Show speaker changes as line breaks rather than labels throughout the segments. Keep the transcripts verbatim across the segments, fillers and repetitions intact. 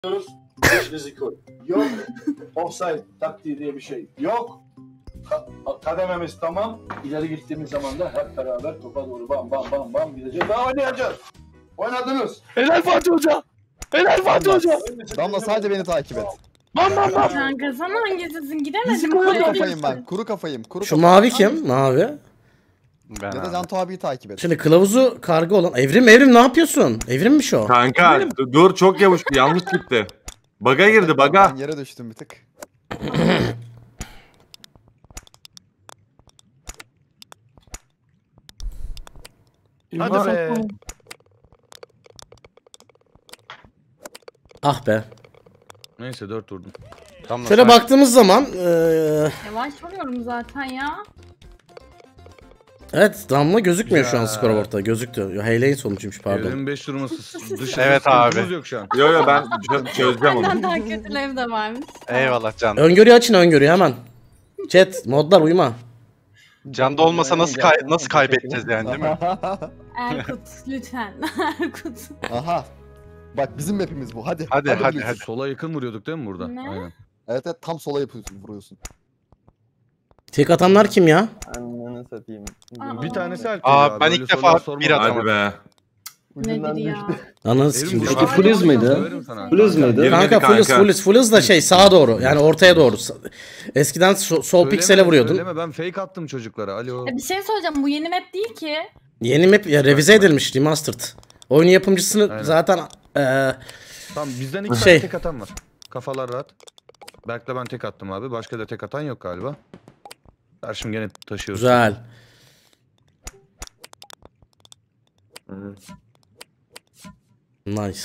Riziko yok. Offside taktiği diye bir şey yok. Ka kadememiz tamam. İleri gittiğimiz zaman da hep beraber topa doğru bam bam bam bam gideceğiz. Daha oynayacağız. Oynadınız.
Helal Fatih Hoca. Helal Fatih Hoca.
Damla sadece beni takip et.
Bam bam bam.
Kanka sana hangisisin gidemedim.
Kuru kafayım ben. Kuru kafayım. Kuru
Şu
kafayım.
mavi kim? Mavi.
Ben ya da Cantu abiyi takip et.
Şimdi kılavuzu karga olan. Evrim Evrim ne yapıyorsun? Evrimmiş o.
Kanka Evrim. Dur çok yavaş yanlış gitti. Baga girdi baga.
Ben yere düştüm bir tık.
Hadi be.
Ah be.
Neyse dört vurdum.
Tamam, şöyle sen... baktığımız zaman ee...
yavaş vuruyorum zaten ya.
Evet Damla gözükmüyor ya. Şu an skorboard'da gözüktü. Heyleyin sonucuymuş pardon.
Evrim beş vurması dışı.
Evet abi.
Yok şu an.
Yo yo ben çözeceğim onu.
Benden daha kötülev de varmış.
Eyvallah Can.
Öngörüyü açın öngörüyü hemen. Chat modlar uyuma.
Can'da olmasa nasıl kay nasıl kaybedeceğiz yani değil mi?
Erkut lütfen. Erkut.
Aha. Bak bizim map'imiz bu. Hadi.
Hadi hadi hadi. hadi.
Sola yakın vuruyorduk değil mi burada?
Ne?
Aynen.
Evet evet tam sola yapıyorsun, vuruyorsun.
Tek atanlar kim ya?
Anneni satayım.
Aa.
Bir tanesi Alp.
Aa ben ilk defa bir
Hadi
atamadım.
be.
Nedir ya?
Ananız kim?
Peki
Fullüz müydü? Fullüz müydü?
Kanka fullüz fullüz fullüz da şey sağa doğru yani ortaya doğru. Eskiden so sol piksele vuruyordun.
Söyleme ben fake attım çocuklara. Alo.
Bir şey söyleyeceğim bu yeni map değil ki.
Yeni map ya revize edilmiş remastered. Oyun yapımcısını aynen. Zaten ee,
tamam bizden iki
şey.
tane tek atan var. Kafalar rahat. Berk'le ben tek attım abi. Başka da tek atan yok galiba. Karşım gene taşıyoruz.
Güzel.
Hı.
Nice.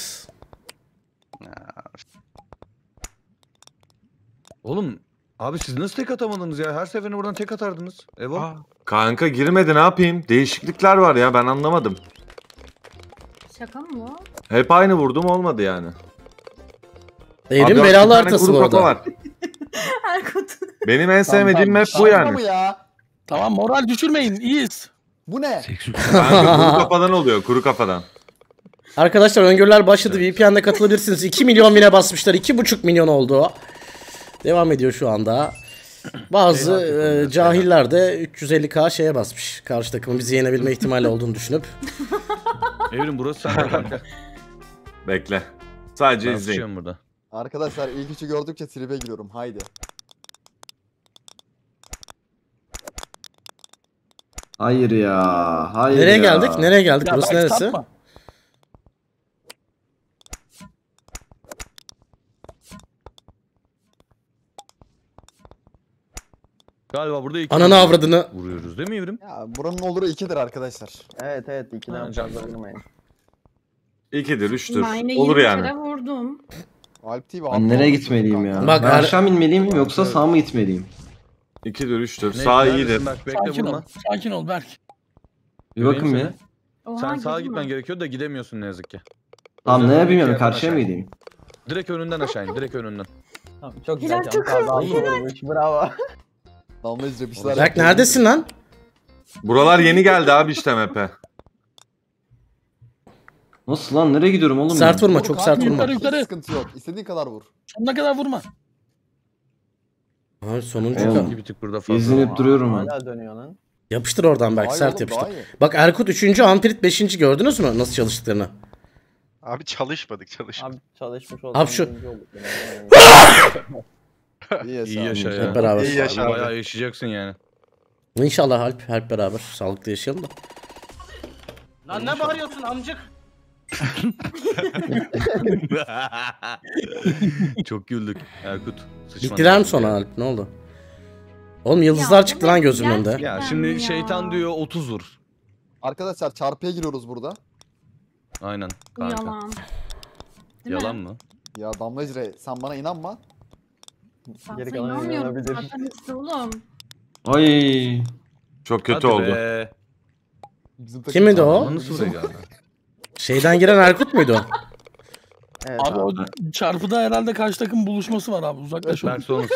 Oğlum abi siz nasıl tek atamadınız ya? Her seferinde buradan tek atardınız. Evo.
Aa, kanka girmedi ne yapayım? Değişiklikler var ya ben anlamadım.
Şaka mı bu?
Hep aynı vurdum olmadı yani.
Evrim belalı haritası bu arada.
Erkut.
Benim en sevmediğim map bu yani.
Ya?
Tamam moral düşürmeyin iyiyiz.
Bu ne?
Kanka kuru kafadan oluyor kuru kafadan.
Arkadaşlar öngörüler başladı. V P N'de katılabilirsiniz. iki milyon bine basmışlar. iki buçuk milyon oldu. Devam ediyor şu anda. Bazı e, cahiller de üç yüz elli K şeye basmış. Karşı takımın bizi yenebilme ihtimali olduğunu düşünüp.
Evrim burası sende kanka.
Bekle. Sadece
Ben
izleyin.
burada.
Arkadaşlar ilk üçü gördükçe tribe giriyorum. Haydi.
Hayır ya. Hayır
Nereye
ya.
geldik? Nereye geldik? Burası neresi? Sapma.
Galiba burada iki
ananı avradını
vuruyoruz değil mi Evrim?
Ya buranın oluru ikidir arkadaşlar.
Evet evet ikiden fazla vurmayın.
İkidir, üçtür.
Ben
olur yani.
Ben vurdum.
Alp T V.
Ben nereye gitmeliyim ya?
Bak,
ben
er...
aşağı inmeliyim yoksa sağa mı gitmeliyim?
İkidir, üçtür. Sağ iyidir.
Berk, bekle,
sakin
vurma.
ol. Sakin ol Berk.
Bir bakın bir.
Oha,
sen sağa
gitme.
gitmen gerekiyor da gidemiyorsun ne yazık ki.
Tamam ne yapayım yani karşıya mı gideyim?
Direkt önünden aşağı in, direkt önünden.
Tamam çok
güzel. Hilal çok hızlı.
Bravo.
Damla izle bir şeyler.
Berk neredesin lan?
Buralar yeni geldi abi işte map'e.
Nasıl lan nereye gidiyorum oğlum?
Sert
ya?
vurma çok sert vurma.
Yukarı yukarı.
Sıkıntı yok. İstediğin kadar vur.
Sonuna kadar vurma.
Abi sonuncu
Oğlum.
Bir tık burada fazla.
İzlenip duruyorum ben. Hala dönüyor lan.
Yapıştır oradan Berk
Daha iyi
sert
oğlum,
yapıştır.
daha iyi.
Bak Erkut üçüncü Ampirit beşinci gördünüz mü nasıl çalıştıklarını?
Abi çalışmadık çalışmadık.
Abi çalışmış oldum.
Abi şu-
İyi yaşa.
İyi yaşa ya.
Hep beraber.
İyi yaşa abi.
Bayağı yaşayacaksın yani.
İnşallah Alp hep beraber sağlıklı yaşayalım da.
Lan ne bağırıyorsun amcık?
Çok güldük Erkut.
Gittiler mi sonra Alp ne oldu? Oğlum yıldızlar
Ya,
çıktı lan gözümün önünde.
Ya
Gerçekten
şimdi
ya.
şeytan diyor otuz vur.
Arkadaşlar çarpıya giriyoruz burada.
Aynen
Bu
kanka.
yalan. Değil
Yalan
mi?
mı?
Ya Damla İzre sen bana inanma.
Ben
Geri
sana
kalan
inanmıyorum
inanabilir.
zaten işte oğlum.
Ay.
Çok kötü
Hadi
oldu.
be.
Bizim takım
Kimdi o?
çarpı.
Nasıl buraya geldi?
Şeyden giren Erkut muydu o?
Evet
Abi o çarpıda herhalde karşı takım buluşması var abi uzaklaş.
Berk sonrası.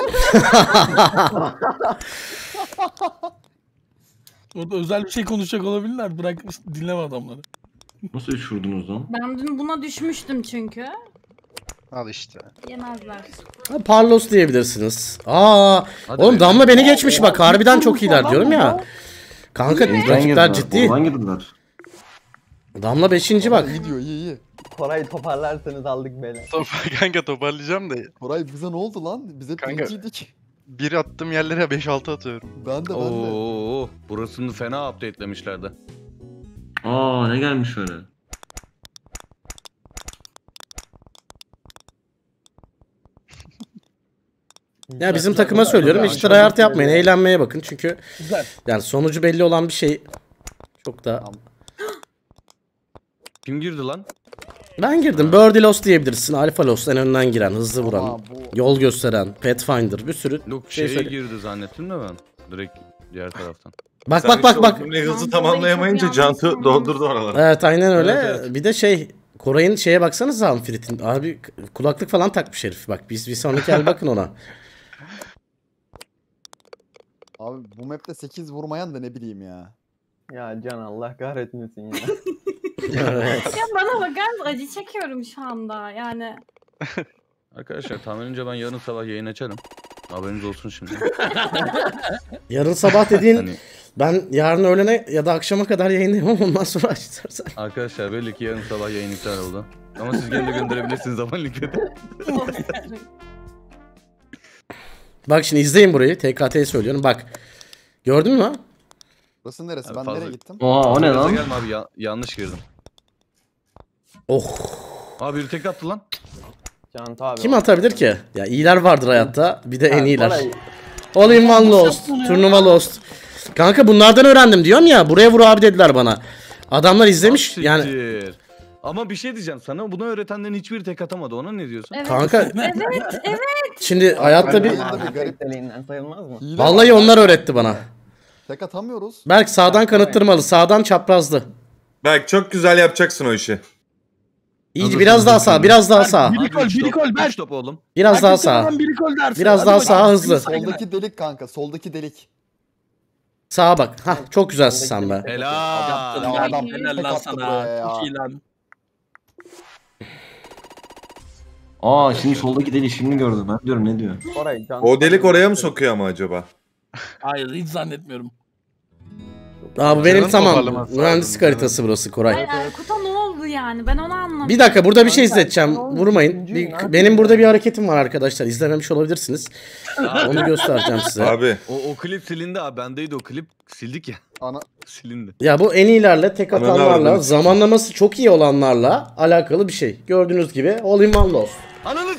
Orada özel bir şey konuşacak olabilirler. Bırak dinleme adamları.
Nasıl üç vurdunuz lan?
Ben dün buna düşmüştüm çünkü.
Al işte.
Yemezler.
Ha, Parlos diyebilirsiniz. Aa,
Hadi
oğlum
be.
Damla beni geçmiş bak. Harbiden çok iyiler diyorum ya. Kanka rakipler ciddi.
girdiler.
Damla beşinci bak.
İyi diyor iyi iyi.
Koray toparlarsanız aldık beni.
Top, kanka toparlayacağım da.
Koray bize ne oldu lan? Bize
Kanka.
birinciydik.
Bir attığım yerlere beş altı atıyorum.
Ben de ben de.
Oo, burasını fena updatelemişlerdi.
Aa ne gelmiş öyle?
Ya bizim takıma söylüyorum hiç tryhard yapmayın. Eğlenmeye bakın çünkü yani sonucu belli olan bir şey çok da.
Kim girdi lan?
Ben girdim. Birdie Lost diyebilirsin. Alpha Lost en önden giren, hızlı vuran,
Ama bu
yol gösteren, Pathfinder bir sürü
Yok
şey
şeye
söyle.
girdi zannettim de ben. Direkt diğer taraftan.
Bak bak bak bak.
Cümleyi hızlı
Ben
tamamlayamayınca
Koray'ı çok
Cantu
yanlış
doldurdu oraları.
Evet aynen öyle.
Evet, evet.
Bir de şey Koray'ın şeye baksanıza Amfrit'in. Abi kulaklık falan takmış herif. Bak biz bir sonraki el bakın ona.
abi bu map'te sekiz vurmayan da ne bileyim ya.
Ya Can Allah kahretmesin ya.
Evet.
Ya bana bakar mısın? Acı çekiyorum şu anda. Yani
Arkadaşlar tahminimce ben yarın sabah yayın açarım. Haberiniz olsun şimdi.
Yarın sabah dediğin
Hani
ben yarın öğlene ya da akşama kadar yayınlayamam ondan sonra açarsan.
arkadaşlar belli ki yarın sabah yayın iptal oldu. Ama siz gene de gönderebilirsiniz ama linkleri.
Bak şimdi izleyin burayı. T K T'ye söylüyorum. Bak. Gördün mü?
Burası neresi?
Abi
Ben
fazla-
nereye gittim?
Oha o ne
Gaza
lan?
Gelme abi ya- yanlış girdim.
Oh.
Abi biri tek attı lan.
Can abi.
Kim atabilir ki? Ya iyiler vardır hayatta. Bir de en
Ha,
iyiler.
Koray,
All in one lost. Turnuva lost. Kanka bunlardan öğrendim diyorum ya. Buraya vur abi dediler bana. Adamlar izlemiş.
Ah,
Yani
siktir. Ama bir şey diyeceğim sana, bunu öğretenlerin hiçbiri tek atamadı, ona ne diyorsun?
evet.
kanka
Evet, evet.
şimdi hayatta bir
Oyunda bir
Garip
garip.
deliğinden sayılmaz mı?
Hile
vallahi
var.
onlar öğretti bana.
Tek atamıyoruz.
Berk sağdan kanıttırmalı. Sağdan çaprazlı.
Belki çok güzel yapacaksın o işi.
İyice
Hazırsınız
biraz daha
lütfen.
sağ, biraz daha sağ.
Biri kol,
üç
biri
top,
kol, Berk.
üç top oğlum.
Biraz daha sağ.
Herkes biri kol dersin.
Biraz
Hadi
daha
bakayım.
sağ, hızlı.
Soldaki delik kanka. Soldaki delik.
Sağa bak. Hah çok güzelsin sen be.
Helal.
Yaptın
Ya
Berk,
adam
helal
tek
lan
attı buraya
sana.
ya.
Çok iyi lan.
Aa şimdi soldaki deli şimdi gördüm ben diyorum ne diyor?
Koray, Can
O delik oraya mı sokuyor ama acaba?
Hayır hiç zannetmiyorum.
Aa bu benim
Canın
tamam.
toparlaması
Mühendislik
lazım.
haritası burası Koray.
Hayır, Erkut'a ne oldu yani? Ben onu anlamadım.
Bir dakika burada bir şey
Kanka,
izleteceğim.
ne oldu?
Vurmayın.
Üçüncüyü
Bir-
ne yapayım
benim burada
ya?
bir hareketim var arkadaşlar. İzlememiş olabilirsiniz. Onu göstereceğim size.
Abi
O, o klip silindi abi, bendeydi o klip. Sildik ya.
Ana
Silindi.
Ya bu en iyilerle, tek
Ananı
atanlarla,
avradını
zamanlaması çok iyi olanlarla alakalı bir şey. Gördüğünüz gibi all in one loss.
Ananız.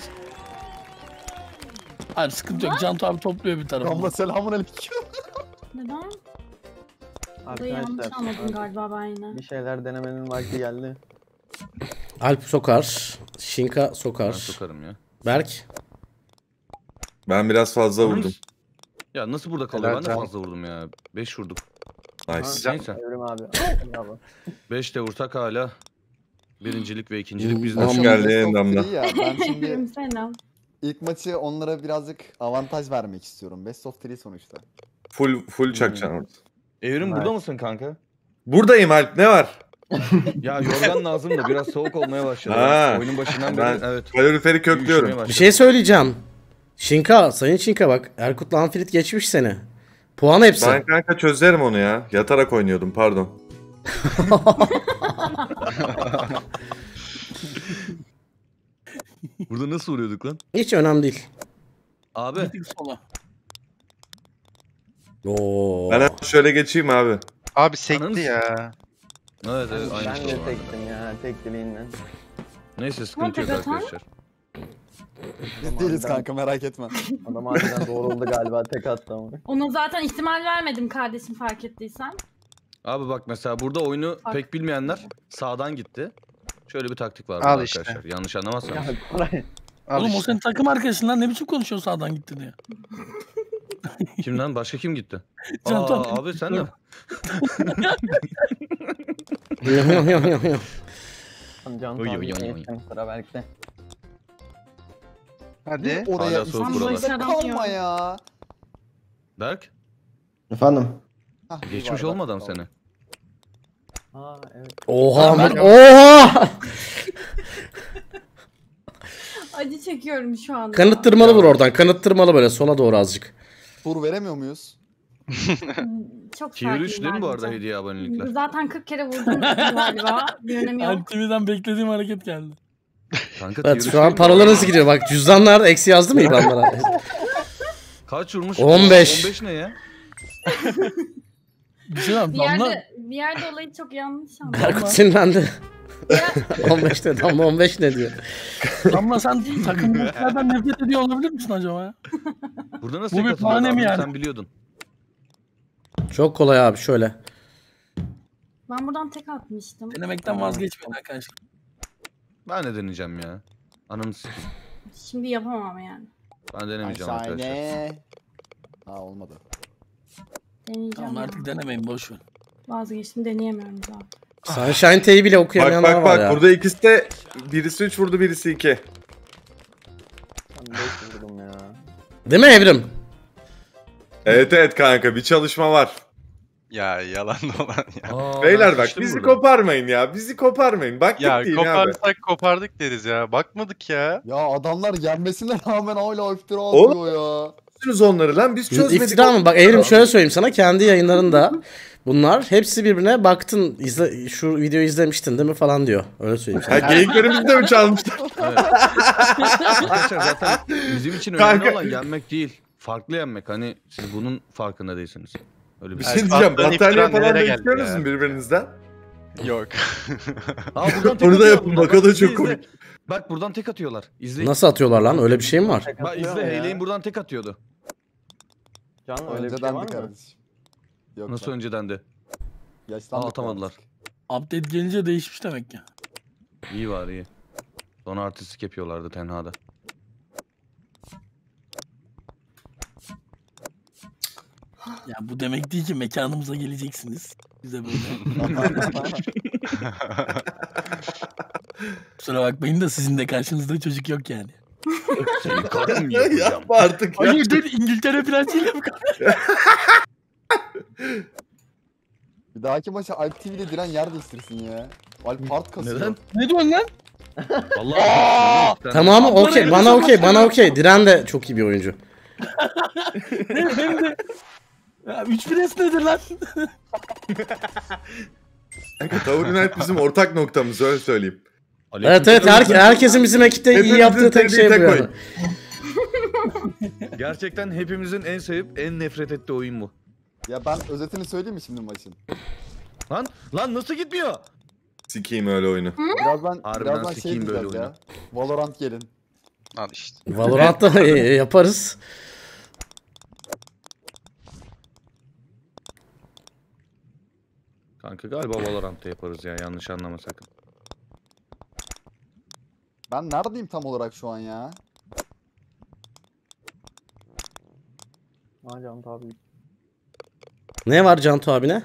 Hayır sıkıntı yok. Cantu abi topluyor bir tarafı.
Damla selamun aleyküm.
Neden? Burada yanlış
Arkadaşlar
anladım galiba ben yine.
bir şeyler denemenin vakti geldi.
Alp sokar, Şinka
Ben
sokar.
sokarım ya.
Berk.
ben biraz fazla vurdum.
Ya nasıl burada kalıyor?
Helal
Ben de
can.
fazla vurdum ya. beş vurduk.
Nice.
Neyse.
Evrim abi. Bravo.
beş de vursak hala birincilik ve ikincilik
Hmm,
bizde.
Hoş
Tamam.
geldin
Best of
Damla.
three ya. Ben şimdi
Selam.
ilk maçı onlara birazcık avantaj vermek istiyorum. Best of three sonuçta.
Full full çakacaksın orada.
Evrim burada
Evet.
mısın kanka?
Buradayım Alp, ne var?
Ya yorgan lazım da biraz soğuk olmaya başladı.
Ha.
Oyunun başından
Ben-
beri evet.
Kaloriferi
üşümeye
köklüyorum.
başladı.
Bir şey söyleyeceğim. Şinka, sayın Şinka bak. Erkut'la Anfilit geçmiş seni. Puan hepsi.
Ben kanka çözerim onu ya. Yatarak oynuyordum, pardon.
Burada nasıl vuruyorduk lan?
Hiç önemli değil.
Abi.
Bir tık sola.
Oo.
Ben hemen şöyle geçeyim abi.
Abi sekti
Ananı
ya.
Evet evet aynı
Ben
şey
de
vardı.
tektim ya tek deliğinden.
Neyse sıkıntı yok
Tek atan?
arkadaşlar.
Biz değiliz kanka merak etme.
Adam harbiden doğruldu galiba tek attı ama.
Ona zaten ihtimal vermedim kardeşim fark ettiysen.
Abi bak mesela burada oyunu
Bak.
pek bilmeyenler sağdan gitti. Şöyle bir taktik var
Al
burada
işte.
arkadaşlar. Yanlış anlamazsanız.
Ya Koray.
Al
Oğlum o
işte.
senin takım arkadaşından ne biçim konuşuyor sağdan gitti diye.
Kimden? Başka kim gitti?
Can
Aa,
Tabii.
abi sen de.
Can
Oy, oy,
abi
oy, oy.
geçtim sıra Berk'te.
Hadi.
Oraya
Hala soğuk
İnsan
buralar.
başaramıyor.
kalma ya.
Berk
Efendim?
Hah, bir
geçmiş
bardak
olmadan
kaldı.
seni.
Aa evet.
Oha.
Ben-
Oha.
acı çekiyorum şu anda.
Kanıttırmalı vur oradan. Kanıttırmalı böyle sola doğru azıcık.
Tur veremiyor muyuz?
Çok
Tier
sakin
üç değil mi bu arada
bence.
hediye abonelikler?
Zaten kırk kere vurdum galiba. Bir önemi yok.
Antimiden beklediğim hareket geldi.
Kanka
Evet
tier
şu
üç
an
değil mi?
paralarınız gidiyor. Bak cüzdanlar eksi yazdı mı İBAN'lara?
Kaç vurmuş?
on beş.
on beş ne ya?
Bir şey var.
Bir
Damla
yerde, bir yerde olayı çok yanlış anladım.
Erkut sinirlendi. on beş ne? Damla on beş ne diyor?
Damla sen takımdakilerden nefret ediyor olabilir misin acaba ya?
Burada nasıl
Bu bir
tek atılıyor
bahane mi
abi?
yani?
Sen biliyordun.
Çok kolay abi şöyle.
Ben buradan tek atmıştım.
Denemekten vazgeçmeyin arkadaşlar.
Ben de deneyeceğim ya. Ananı sikeyim.
Şimdi yapamam yani.
Ben denemeyeceğim arkadaşlar.
Şahane. Ha olmadı.
Deneyeceğim.
Tamam
ya.
artık denemeyin boş ver.
Vazgeçtim, deneyemiyorum zaten.
Sunshine T'yi bile
Bak
okuyamayanlar
bak
var
bak
ya.
burada ikisi de birisi üç vurdu birisi iki.
Ben beş vurdum ya.
Değil mi Evrim?
Evet evet kanka bir çalışma var.
Ya yalan dolan ya.
Aa,
Beyler
ben
bak
sıçtım
bizi
burada.
koparmayın ya. Bizi koparmayın. Baktık
Ya
değil abi.
koparsak kopardık deriz ya. Bakmadık ya.
Ya adamlar yenmesine rağmen hala iftira
Oğlum.
atıyor ya.
Çözünüz onları lan biz çözmedik.
İftira mı? Bak Evrim şöyle söyleyeyim sana. Kendi yayınlarında bunlar hepsi birbirine baktın. Izle, şu videoyu izlemiştin değil mi falan diyor. Öyle söyleyeyim
Ha
sana.
geyiklerimizi de mi çalmışlar?
Evet. Arkadaşlar zaten bizim için önemli
Kanka.
olan yenmek değil. Farklı yenmek. Hani siz bunun farkında değilsiniz. Öyle bir
Bir
şey.
şey diyeceğim.
Atlan
Battaniye
iftira
falan
nereye
da
geldi
istiyorsunuz
ya?
mu birbirinizden?
Yok.
Aa, buradan tek
Onu da
atıyorlar
yapın,
bunlar.
bak o da
izle,
çok komik.
izle. Bak buradan tek atıyorlar. İzleyin.
Nasıl atıyorlar lan? Öyle bir şey mi var?
Tek
Bak
atıyor
izle
mu ya?
Heyleyin buradan tek atıyordu.
Can öyle bir şey
Önceden
var
de
mı?
kardeşim. Yok
Nasıl
lan.
önceden de?
Yaşlandık
Aa, atamadılar.
artık.
Update gelince değişmiş demek ya.
İyi var iyi. Sonra artistik yapıyorlardı tenhada.
Ya bu demek değil ki mekanımıza geleceksiniz. Bize böyle. Kusura bakmayın da sizin de karşınızda çocuk yok yani.
Seni karım yapacağım.
Yapma artık ya.
Hayır dur İngiltere prensiyle mi kalıyor?
Bir dahaki maça Alp T V'de Diren yer değiştirsin ya. Alp part kasıyor.
Neden?
Ne diyorsun lan?
Vallahi
Tamam
Bana
okey.
Evrim
Bana
sana
okey. Bana
söylüyor.
okey. Diren de çok iyi bir oyuncu.
Ne, benim de... Ya üç pres nedir lan?
Kanka Tower United bizim ortak noktamız öyle söyleyeyim.
Evet evet. Her, herkesin bizim ekipte iyi
Hepimizin
yaptığı tek şey bu
sevdiği tek
yani.
Gerçekten hepimizin en sevip en nefret ettiği oyun bu.
Ya ben özetini söyleyeyim mi şimdi maçın?
Lan lan nasıl gitmiyor?
Sikeyim öyle oyunu.
Birazdan,
Harbiden
birazdan şey
sikeyim böyle
diyeceğiz ya.
oyunu.
Valorant gelin.
Al işte.
Valorant'ta yaparız.
Kanka galiba Valorant'ta yaparız ya yanlış anlama sakın.
Ben neredeyim tam olarak şu an ya?
Ha Can tabii.
Ne var Cantu abine?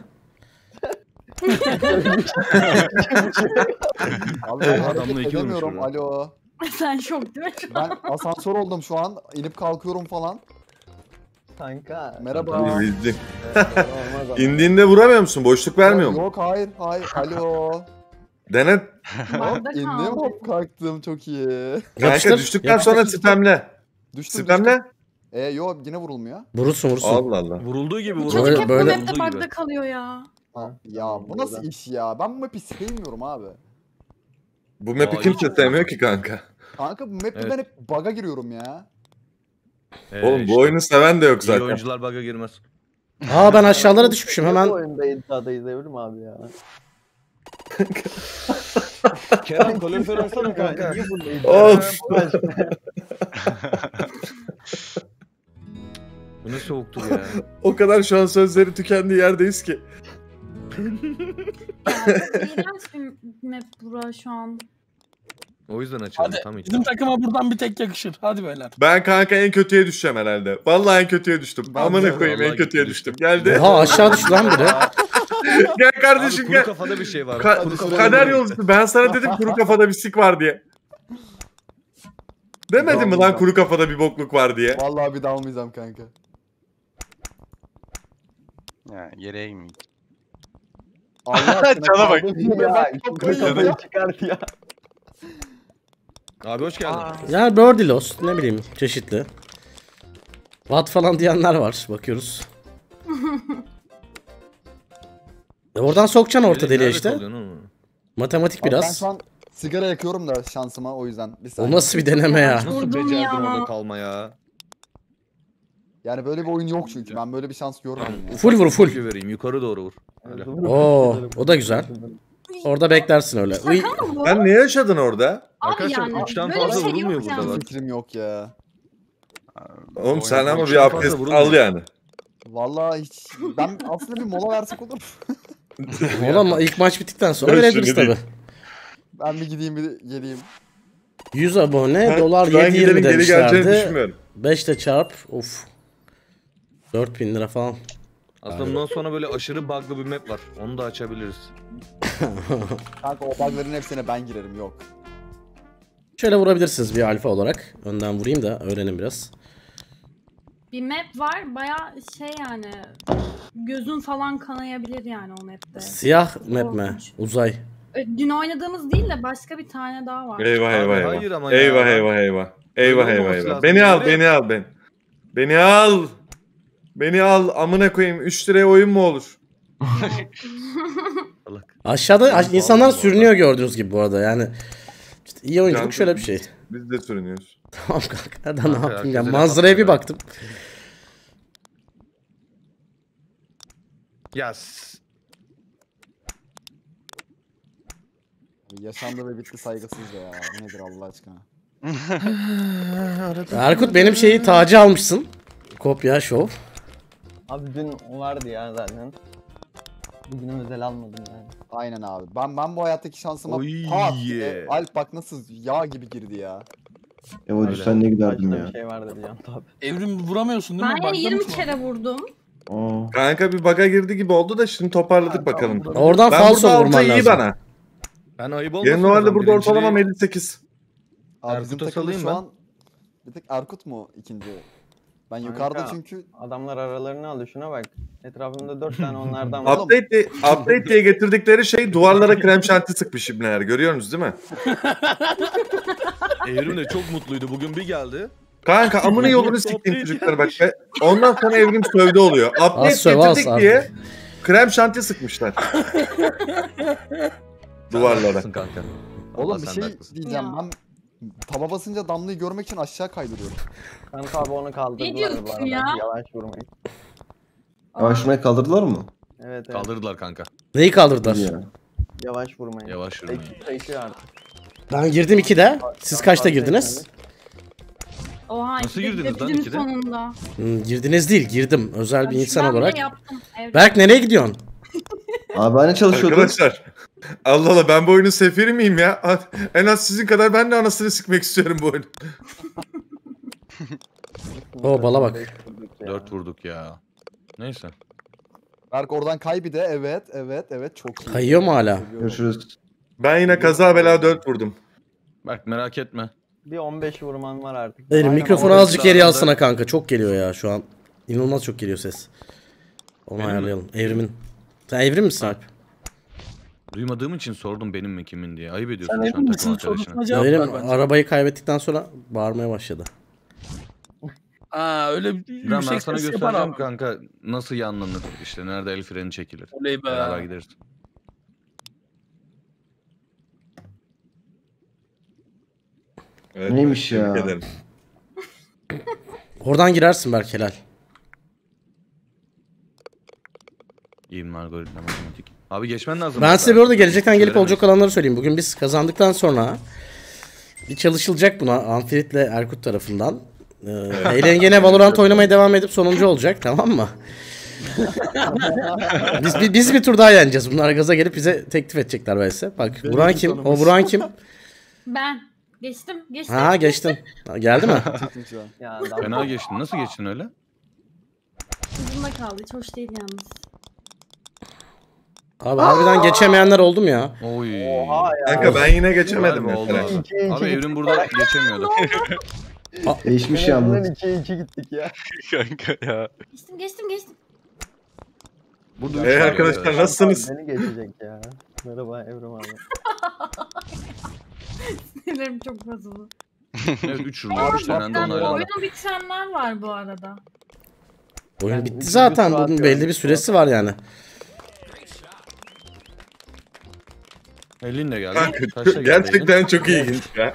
Abi ben
Adamla
hareket
iki olmuş
edemiyorum.
orada.
Alo.
Sen şok değil mi?
Ben asansör oldum şu an. İnip kalkıyorum falan.
Kanka.
Merhaba.
İndim.
Olmaz ama.
İndiğinde vuramıyor musun? Boşluk vermiyor mu?
Yok hayır hayır. Alo.
Dene.
Orada
İndim
kaldım.
hop kalktım çok iyi.
Kanka
Yapıştır.
düştükten
Yapıştır.
sonra spamle.
Düştüm
Spamle.
düştüm. E yo yine vurulmuyor.
Vurursun vurursun.
Allah Allah.
Vurulduğu gibi
Bu
vuruldu.
çocuk
Böyle-
hep
böyle-
bu map'te
Olduğu
bug'da
gibi.
kalıyor ya.
Ya bu nasıl iş ya? Ben bu map'i sevmiyorum abi.
Bu map'i
Aa,
kimse
hiç-
sevmiyor ki kanka.
Kanka bu map'te
Evet.
ben hep bug'a giriyorum ya.
Ee,
Oğlum
işte,
bu oyunu seven de yok
iyi
zaten.
oyuncular bug'a girmez.
Aa ben aşağılara düşmüşüm
Bu
hemen.
oyunda iddiadayız Evrim abi ya.
Kerem kalorifer alsana kanka.
Niye bunda
Of.
Bu ne soğuktur ya.
O kadar şu an sözleri tükendiği yerdeyiz ki.
Ya, İğrenç bir map bura şu an.
O yüzden açalım
Hadi
tam hiç.
bizim takıma buradan bir tek yakışır. Hadi beyler.
Ben kanka en kötüye düşeceğim herhalde. Vallahi en kötüye düştüm.
Ben
Amına
de-
koyayım en
Vallahi
kötüye
düştüm.
düştüm. Geldi.
Oha aşağı düştü lan biri.
Gel
Abi
kardeşim
kuru
gel.
kafada bir şey var.
Ka-
Kuru kafada
kader
bir-
yolcusu. Ben sana dedim kuru kafada bir sik var diye. Demedim mi lan kuru kafada bir bokluk var diye?
Vallahi bir dalmayacağım kanka.
Ya yere inmeyin.
Allah aşkına
Cana bak.
kaldım ya.
Ya
Ben
kuru
kafayı
kafayı çıkart ya.
Abi hoş geldin.
Yani Birdie Lost ne bileyim çeşitli. Watt falan diyenler var. Bakıyoruz. E oradan sokacaksın orta deliğe işte. Matematik
Abi ben
biraz.
şu an sigara yakıyorum da şansıma o yüzden. Bir
O
saniye.
nasıl bir deneme ya?
Nasıl
Vurdum
becerdin
ya.
orada kalma ya?
Yani böyle bir oyun yok çünkü. Ben böyle bir şans görmedim. ya.
Full vur full.
Vereyim yukarı doğru vur. Öyle.
Oo, o da güzel. Orada beklersin öyle. Uy.
Şaka mı bu?
Sen ne yaşadın orada?
Abi
Arkadaşlar,
yani
üçten
böyle
fazla
bir şey
vurulmuyor
yok
burada
yani.
bak.
Fikrim yok ya.
Oğlum sen ama
Çok
bir
fazla
abdest
vurulmuyor.
al yani.
Vallahi hiç. Ben aslında bir mola versek olur.
Oğlum ilk maç bittikten sonra
Öyle
verebiliriz
şimdi
tabi.
Ben bir gideyim bir geleyim.
yüz abone
Ha,
dolar
şu an
yedi
giderin
yirmi
geri geleceğini
demişlerdi.
düşünmüyorum.
beş de çarp. Of. dört bin lira falan.
Aslında bundan sonra böyle aşırı bug'lı bir map var. Onu da açabiliriz.
Kanka o bugların hepsine ben girerim yok.
Şöyle vurabilirsiniz bir alfa olarak. Önden vurayım da öğrenin biraz.
Bir map var baya şey yani gözün falan kanayabilir yani o map'te.
Siyah map mi?
Korkunç.
Uzay.
Ö- Dün oynadığımız değil de başka bir tane daha var.
Eyvah
Abi,
eyvah eyvah.
hayır ama ya.
Eyvah eyvah eyvah. Eyvah
Öyle
eyvah
olmaması
eyvah.
lazım.
Beni al,
Öyle-
beni al ben. Beni al. Beni al. Amına koyayım. üç liraya oyun mu olur?
Aşağıda aş- insanlar sürünüyor gördüğünüz gibi bu arada yani. İşte iyi oyunculuk
Can-
şöyle bir şey.
Biz de sürünüyoruz.
Tamam kanka da ne
Kanka,
yapayım ya
herkese
manzaraya
laf
bir
atıyor
baktım.
Yes.
Yaşandı ve bitti saygısızca ya. Bu nedir Allah aşkına?
Erkut benim şeyi tacı almışsın. Kopya şov.
Abi dün o vardı ya zaten. Bugün özel almadım yani.
Aynen abi. Ben ben bu hayattaki şansıma
Oy,
pat.
yeah.
E, Alp bak nasıl yağ gibi girdi ya.
Evo sen ne giderdin
Başta
ya.
bir şey vardı bir can tabi.
Evrim vuramıyorsun değil mi?
Ben yine
Bug'da
yirmi
mısın?
kere vurdum.
Aa.
Kanka bir bug'a girdi gibi oldu da şimdi toparladık bakalım.
Oradan
Ben
falso
burada
vurman
altı iyi
lazım.
bana.
Ben ayıp olmasın.
Benim
o
normalde
zaman.
burada
Birinciliği-
ortalamam elli sekiz.
Abi bizim
Erkut'a
takımda
salayım
şu
ben.
an bir tek Erkut mu ikinci? Ben
Kanka.
yukarıda çünkü
Adamlar aralarını alıyor şuna bak. Etrafımda dört tane onlardan var.
Update, diye- update diye getirdikleri şey duvarlara krem şanti sıkmış ibneler. Görüyorsunuz değil mi?
Evrim de çok mutluydu. Bugün bir geldi.
Kanka amına yolunu siktiğim çocuklar bak. Be. Ondan sonra evrim sövdü oluyor. Update
Az söv, az
getirdik
artık.
diye krem şanti sıkmışlar. Duvarlara.
Haklısın kanka.
oğlum
Vallahi
bir
sen
şey
de haklısın.
diyeceğim
Ya.
ben taba basınca damlayı görmek için aşağı kaydırıyorum.
Kanka abi onu kaldırdılar
Ne diyorsun
bu arada.
ya?
Yavaş vurmayın.
Yavaşlamaya kaldırdılar mı?
Evet evet.
Kaldırdılar kanka.
Neyi kaldırdılar?
İyi ya.
Yavaş vurmayın.
Yavaş yürümeyin.
Ekip sayısı artık.
Ben girdim ikide. Siz kaçta girdiniz?
Oha
Nasıl
işte
girdiniz lan
bitirdim
ikide?
sonunda.
Hmm, girdiniz değil girdim. Özel bir
Şu
insan
ben bile
olarak.
yaptım, evet.
Berk nereye gidiyorsun?
Abi hani çalışıyordun?
Arkadaşlar. Allah Allah ben bu oyunun sefiri miyim ya? En az sizin kadar ben de anasını sıkmak istiyorum bu oyunu.
Oo, bala bak.
Beş vurduk ya.
Dört vurduk ya. Neyse.
Berk oradan kaybide evet evet evet çok iyi.
Kayıyor mu hala?
Görüşürüz.
Ben yine kaza bela dört vurdum.
Bak merak etme.
Bir on beş vurman var artık.
Benim
Aynen,
mikrofonu
orası
azıcık geri
da-
alsana kanka. Çok geliyor ya şu an. İnanılmaz çok geliyor ses. Onu
Benim mi?
ayarlayalım. Evrimin. Sen evrim misin Alp?
Duymadığım için sordum benim mi kimin diye. Ayıp ediyorsun
Sen
şu an
emin
takım
misin
arkadaşına.
sorusuna cevap ver
Evrim
bence.
arabayı kaybettikten sonra bağırmaya başladı.
Aa öyle bir
İbrahim ben
yüksek
sana
ses yapar
göstereceğim
abi.
kanka nasıl yanlanır. İşte nerede el freni çekilir.
Oley
Beraber
be.
gideriz.
Evet,
Neymiş ya?
tebrik ederim.
Oradan girersin Berk helal.
İyiyim algoritma matematik. Abi geçmen lazım.
Ben size bir arada gelecekten gelip
Veremeyiz.
olacak olanları söyleyeyim. Bugün biz kazandıktan sonra bir çalışılacak buna Amfirit'le Erkut tarafından. Ee, Eğlen gene Valorant oynamaya devam edip sonuncu olacak tamam mı? biz, biz, biz bir tur daha yeneceğiz. Bunlar gaza gelip bize teklif edecekler vs. Bak Buran kim? O Buran kim?
Ben geçtim geçtim.
Ha geçtin. Ha, geldi mi?
Çıktım şu an.
Ya
Fena geçtin. Nasıl geçtin öyle?
Ucunda kaldı hiç hoş değil yalnız.
Abi harbiden geçemeyenler oldu mu ya?
Oy.
Oha ya.
Kanka ben yine geçemedim
Galiba oldu
mesela.
abi.
İki, iki
Abi
gittik.
Evrim burada geçemiyordu.
Değişmiş
En
ya bu.
azından ikiye iki gittik ya.
Kanka ya.
Geçtim geçtim geçtim.
Burada
Hey
üç var
arkadaşlar
ya.
nasılsınız?
Beni geçecek ya. Merhaba Evrim abi.
Sinirlerim çok bozuldu.
Evet üç yılda üç denendi onaylandı.
Oyunu bitirenler var bu arada.
Oyun bitti zaten. Bunun belli bir süresi var yani.
Elin de geldi.
Kanka,
Kaçta geldi
gerçekten
elin?
çok ilginç ya.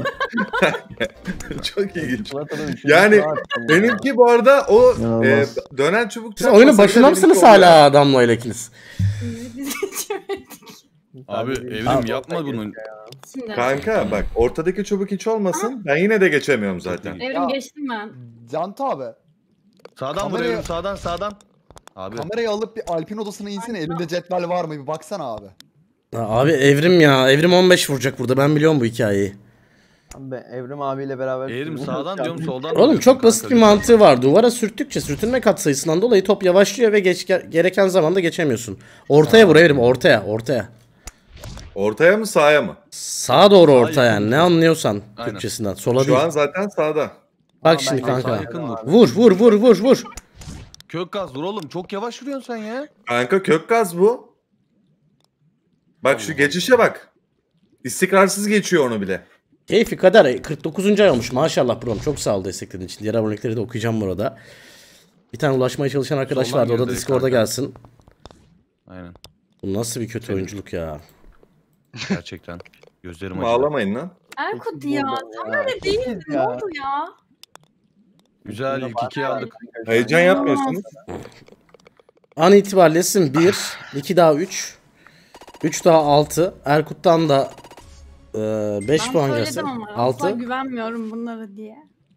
Çok ilginç. Yani benimki bu arada o e,
İnanılmaz.
dönen çubuk
Siz oyunun başında mısınız hala adamla öyle ikiniz?
Biz geçemedik.
Abi Evrim yapma bunun.
Şimdi.
Kanka bak ortadaki çubuk hiç olmasın. Ben yine de geçemiyorum zaten.
Evrim
Ya.
geçtim ben.
Cantu abi.
Sağdan
Kamerayı-
vuruyorum sağdan sağdan. Abi
Kamerayı alıp bir Alp'in odasına insene. Elinde cetvel var mı? Bir baksana abi.
Ha, abi Evrim ya. Evrim on beş vuracak burada. Ben biliyorum bu hikayeyi.
Abi ben Evrim abiyle beraber...
Evrim sağdan diyorum soldan.
Oğlum
vuruyorum
çok
kanka.
basit bir mantığı var. Duvara sürttükçe sürtünme katsayısından dolayı top yavaşlıyor ve geç, gereken zamanda geçemiyorsun. Ortaya vur Evrim, ortaya, ortaya.
Ortaya mı sağa mı?
Sağa doğru
Sağa
orta
yakın.
yani. Ne anlıyorsan
Aynen.
Türkçesinden. Sola
Şu
değil.
an zaten sağda.
Bak şimdi
Sağa
kanka.
yakın vur.
Vur vur vur vur vur.
Kök gaz dur oğlum. Çok yavaş vuruyorsun sen ya.
Kanka kök gaz bu. Bak şu geçişe bak. İstikrarsız geçiyor onu bile.
Keyfi kadar kırk dokuzuncu ay olmuş. Maşallah brom. Çok sağ ol desteklediğin için. Diğer abonelikleri de okuyacağım burada. Bir tane ulaşmaya çalışan arkadaş
Soldan
vardı. O da
girdi
Discord'a
kanka.
gelsin.
Aynen.
Bu nasıl bir kötü oyunculuk ya.
Gerçekten. Gözlerim acıdı.
Ağlamayın lan.
Erkut ya. Sen öyle değildin. Ne
ya.
oldu ya?
Güzel ilk ikiyi aldık.
Heyecan yapmıyorsunuz.
An itibariyle Sim bir, iki daha üç, üç daha altı. Erkut'tan da beş
Ben
puan
söyledim
gelsin.
ama. Asla
altı.
güvenmiyorum bunlara diye.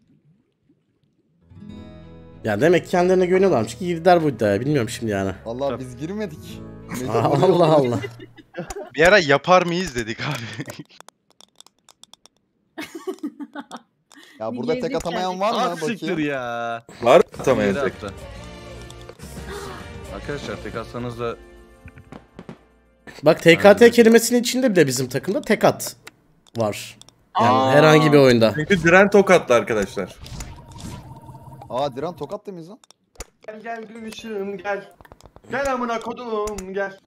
Ya demek ki kendilerine güveniyorlarmış ki girdiler bu iddiaya. Bilmiyorum şimdi yani.
Vallahi biz girmedik.
Aa, Allah Allah.
Bir ara yapar mıyız dedik abi.
Ya
Bir
burada tek
girdik
atamayan
geldik.
var mı?
Ah siktir
Bakayım.
ya.
Var
Yere
atamayacak.
attı. Arkadaşlar tek atsanız da
Bak T K T kelimesinin içinde bile bizim takımda tek at var. Yani
Aa.
herhangi bir oyunda.
Çünkü diren tokatlı arkadaşlar.
Aa Diren tokat mıyız lan?
Gel gel gülüşüm gel. Gel amına kodum gel.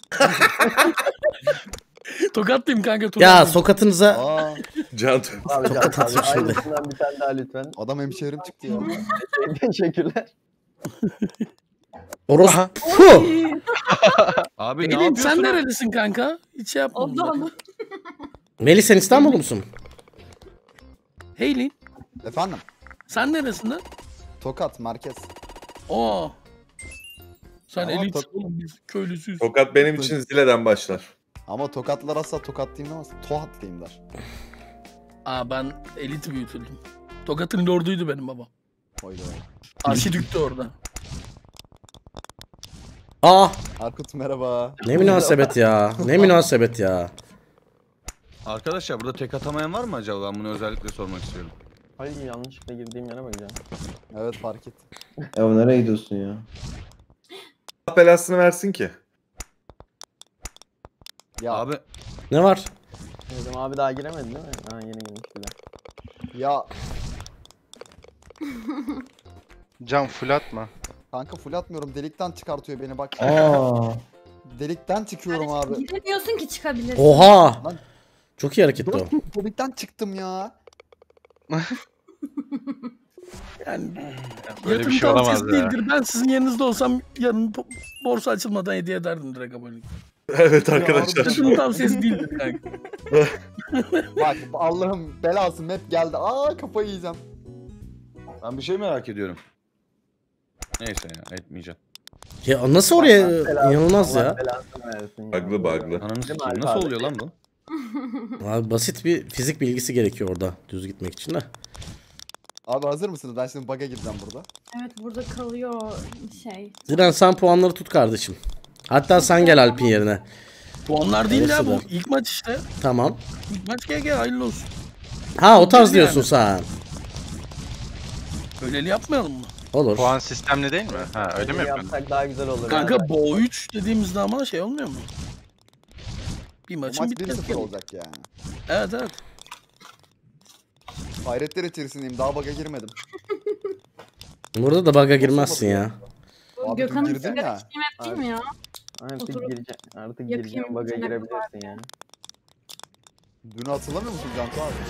Tokatlıyım kanka.
Ya
tokatlıyım.
sokatınıza
Aa
Can
Abi Can
Tokat
abi
atmış şimdi.
aynısından bir tane daha lütfen.
adam hemşehrim çıktı ya.
Teşekkürler.
orospu.
abi ne
Elin
yapıyorsun?
sen nerelisin kanka? Hiç şey yapma.
Oldu onu.
Melih sen İstanbul'lu musun?
Heylin
Efendim?
sen neresinden?
Tokat merkez.
Oo. Sen
Ama
elit
tok-
oğlum biz köylüsüyüz.
Tokat benim için zileden başlar.
Ama tokatlar asla tokatlıyım demez. Tohatlıyım der.
Aa ben elit büyütüldüm. Tokat'ın lorduydu benim babam.
Oydu.
Arşidüktü orada.
Aa
Erkut merhaba.
ne münasebet ya. Ne münasebet ya.
Arkadaşlar burada tek atamayan var mı acaba? Ben bunu özellikle sormak istiyorum.
Hayır yanlışlıkla girdiğim yere bakacağım.
Evet fark et.
Ya nereye gidiyorsun ya?
Allah belasını versin ki.
Ya
Abi
Ne var?
Evrim abi daha giremedi değil mi? Ha yeni girmiş bile.
ya
Can full atma.
kanka full atmıyorum. Delikten çıkartıyor beni bak.
Aa.
Delikten çıkıyorum abi.
Gidemiyorsun ki çıkabilirsin.
Oha.
Lan-
Çok iyi hareketti o.
Delikten çıktım ya.
Yani
Böyle bir
yatırım
şey
tavsiyesi
olamaz ya.
değildir. Ben sizin yerinizde olsam yarın bo- borsa açılmadan hediye ederdim direkt abonelik.
Evet arkadaşlar.
Yatırım tavsiyesi değildir kanka.
Bak Allah'ım belası map geldi. Aa kafayı yiyeceğim.
ben bir şey merak ediyorum. Neyse ya etmeyeceğim.
Ya nasıl oraya inanılmaz
Allah
ya.
belasını versin ya.
Baglı baglı.
Ananı
Değil mi
sikeyim.
Alp
Nasıl
abi?
oluyor lan bu?
Abi basit bir fizik bilgisi gerekiyor orada düz gitmek için de.
Abi hazır mısınız? Ben şimdi bug'a gireceğim burada.
Evet burada kalıyor şey.
Ziren sen puanları tut kardeşim. Hatta sen gel Alp'in yerine.
Bu onlar değil ya bu.
Orası da.
İlk maç işte.
Tamam.
İlk maç G G hayırlı olsun.
Ha o tarz
Yani.
diyorsun sen.
Öyleli yapmayalım mı?
Olur.
Puan sistemli değil mi? Ha öyle mi
Öyle
yapıyorsun?
yapsak daha güzel olur.
Kanka
yani.
Bo üç dediğimizde ama şey olmuyor mu? Bir
Bu
maçın
maç
bitmesi
bir sıfır
gerekiyor.
olacak yani.
Evet evet.
Hayretler içerisindeyim. Daha bug'a girmedim.
Burada da bug'a girmezsin ya.
Bu
Abi dün
Gökhan'ın
girdin
sigara
ya.
içtiği map değil mi ya?
Artık
Oturup
gireceğim. Artık
yakayım
gireceğim bug'a
bir tane
girebilirsin yani.
Dünü hatırlamıyor musun Cantu abi?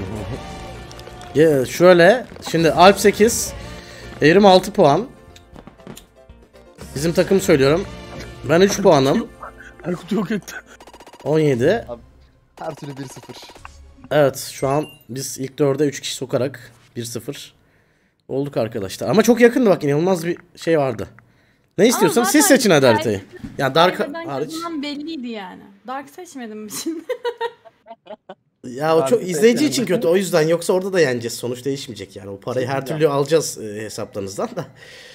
Ya şöyle, şimdi Alp sekiz, Evrim altı puan. Bizim takım söylüyorum. Ben üç puanım.
Erkut yok etti.
on yedi.
Abi, her türlü bir sıfır.
Evet, şu an biz ilk dörde üç kişi sokarak bir sıfır olduk arkadaşlar. Ama çok yakındı bak, inanılmaz bir şey vardı. Ne istiyorsanız siz
zaten
seçin hadi haritayı. Ya Dark
Kaybeden
hariç.
kazanan belliydi yani. Dark seçmedim mi şimdi?
Ya o çok izleyici için kötü, o yüzden, yoksa orada da yeneceğiz. Sonuç değişmeyecek yani. O parayı her türlü alacağız e, hesaplarınızdan da.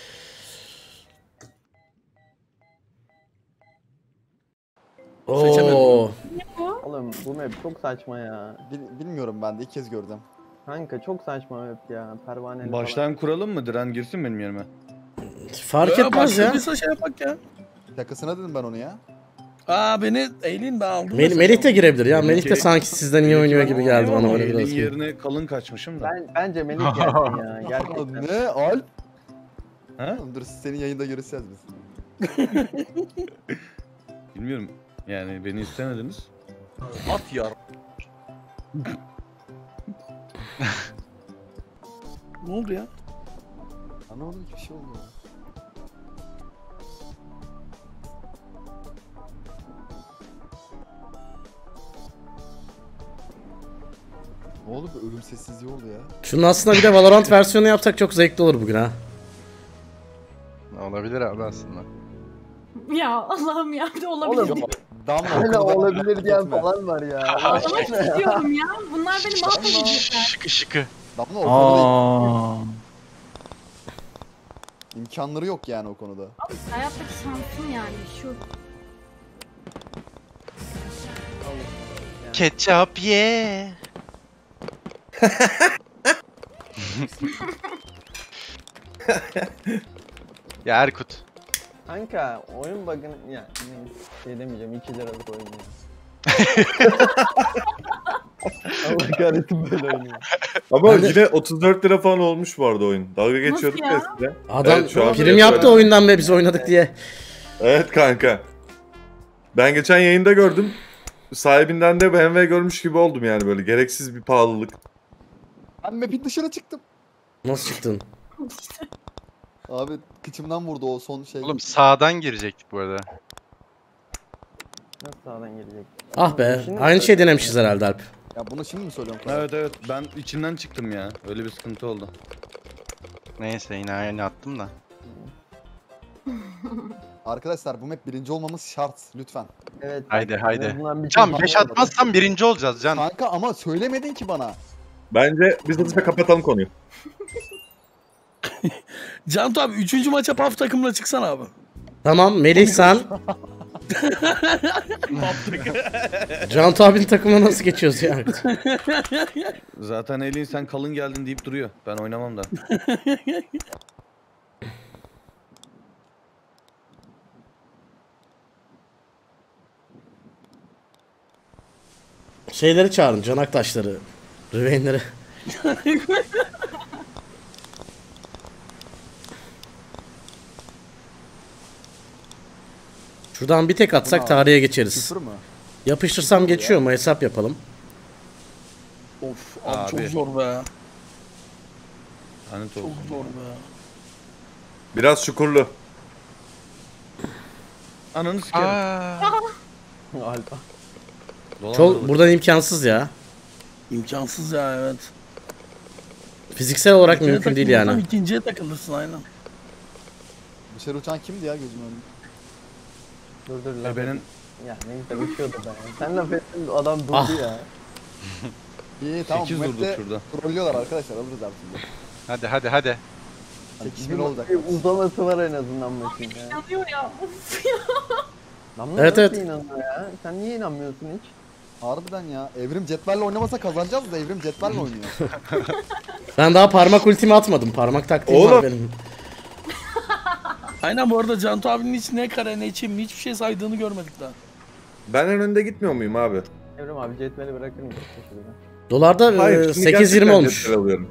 Oo.
Oğlum bu map çok saçma ya.
Bil- bilmiyorum, ben de ilk kez gördüm.
Kanka çok saçma map ya. Pervaneli
Baştan kuralım mı? Diren girsin benim yerime.
Fark etmez ya.
Başladıysa şey yapak ya.
Şakasına dedim ben onu ya.
Aa beni eğleyin, ben aldım.
Mel Melih de girebilir ya. Melih de
Melih-
sanki sizden iyi oynuyor gibi geldi bana böyle
Elin
biraz.
yerine kalın kaçmışım da.
Ben, bence Melih gelsin ya. Gerçekten.
Ne Alp?
Ha?
Dur senin yayında görüşeceğiz biz.
Bilmiyorum. Yani beni istemediniz.
At ya. Ne oldu ya?
Anlamadım ki, bir şey oldu ya. Ne oldu, bir ölüm sessizliği oldu ya.
Şunun aslında bir de Valorant versiyonu yapsak çok zevkli olur bugün ha.
Olabilir abi aslında.
Ya Allah'ım ya, bir de olabilir.
Oğlum,
Damla
Hala
okulda-
olabilir diyen
Gitme.
falan var ya.
Ağlamak istiyorum ya. Bunlar beni mahvedecekler.
Şıkı şıkı.
Damla o konuda
Aa.
imkanları yok yani o konuda.
Hayattaki şansım yani şu.
Ketçap ye. Ya Erkut.
Kanka oyun bug'ını ya neyse, şey demeyeceğim, iki liralık oyun ya. Allah kahretsin böyle oynuyor.
Ama
Ben de-
yine otuz dört lira falan olmuş bu arada oyun. Dalga geçiyorduk
ya?
ya size.
Adam
Evet, şu an
prim
böyle
yaptı
söyleyeyim.
oyundan be biz oynadık diye.
Evet kanka. Ben geçen yayında gördüm. Sahibinden de B M W görmüş gibi oldum yani, böyle gereksiz bir pahalılık.
Ben map'in dışına çıktım.
Nasıl çıktın?
Abi kıçımdan vurdu o son şey.
Oğlum sağdan girecektik bu arada.
Nasıl sağdan gelecek?
Ah be,
Şimdi
aynı
mi
şey denemişiz herhalde Alp.
Ya bunu şimdi mi söylüyorum?
Evet evet, ben içinden çıktım ya. Öyle bir sıkıntı oldu.
Neyse yine aynı attım da.
Arkadaşlar bu map birinci olmamız şart lütfen.
Evet.
Haydi haydi.
en azından bir
Can
şey
beş
yapalım.
atmazsan birinci olacağız Can.
Kanka ama söylemedin ki bana.
Bence biz hızlıca kapatalım konuyu.
Cantu abi üçüncü maça Paf takımla çıksana abi.
Tamam, Melih sen. Cantu abinin takımına nasıl geçiyoruz ya?
Zaten Elin sen kalın geldin deyip duruyor. Ben oynamam da.
Şeyleri çağırın, canak taşları. Rüveynleri. Şuradan bir tek atsak tarihe geçeriz.
Sıfır mı?
Yapıştırsam geçiyor mu? Hesap yapalım.
Of abi,
Abi.
çok zor be.
Lanet
Çok
olsun.
zor be.
Biraz çukurlu.
Ananı sikerim.
Alpa.
Çok buradan imkansız ya.
İmkansız ya, evet.
Fiziksel olarak
İkinciye
mümkün değil
takılırsan
yani.
İkinciye takılırsın aynen.
Dışarı uçan kimdi ya gözümün önünde?
Dur dur laf
Benim
et. Ya neyse uçuyordu ben. Sen laf ettin adam durdu
Ah.
ya.
İyi tamam, bu
sekiz durduk
map'te
şurada.
trollüyorlar arkadaşlar, alırız her türlü.
Hadi hadi hadi.
sekiz bin olacak.
Bir uzaması var en azından maçın ya.
Yanıyor ya. Of ya.
Damla
Evet,
nasıl
evet.
inanıyor ya? Sen niye inanmıyorsun hiç?
Harbiden ya. Evrim cetvelle oynamasa kazanacağız da Evrim cetvelle oynuyor.
Ben daha parmak ultimi atmadım. Parmak taktiğim var
Oğlum.
benim.
Aynen, bu arada Cantu abinin hiç ne kare ne çim hiçbir şey saydığını görmedik daha.
Ben en önde gitmiyor muyum abi?
Evrim abi cetveli bırakır mısın şurada?
Dolarda
Hayır,
e,
şimdi
sekiz
gerçekten
yirmi olmuş.
cetvel alıyorum.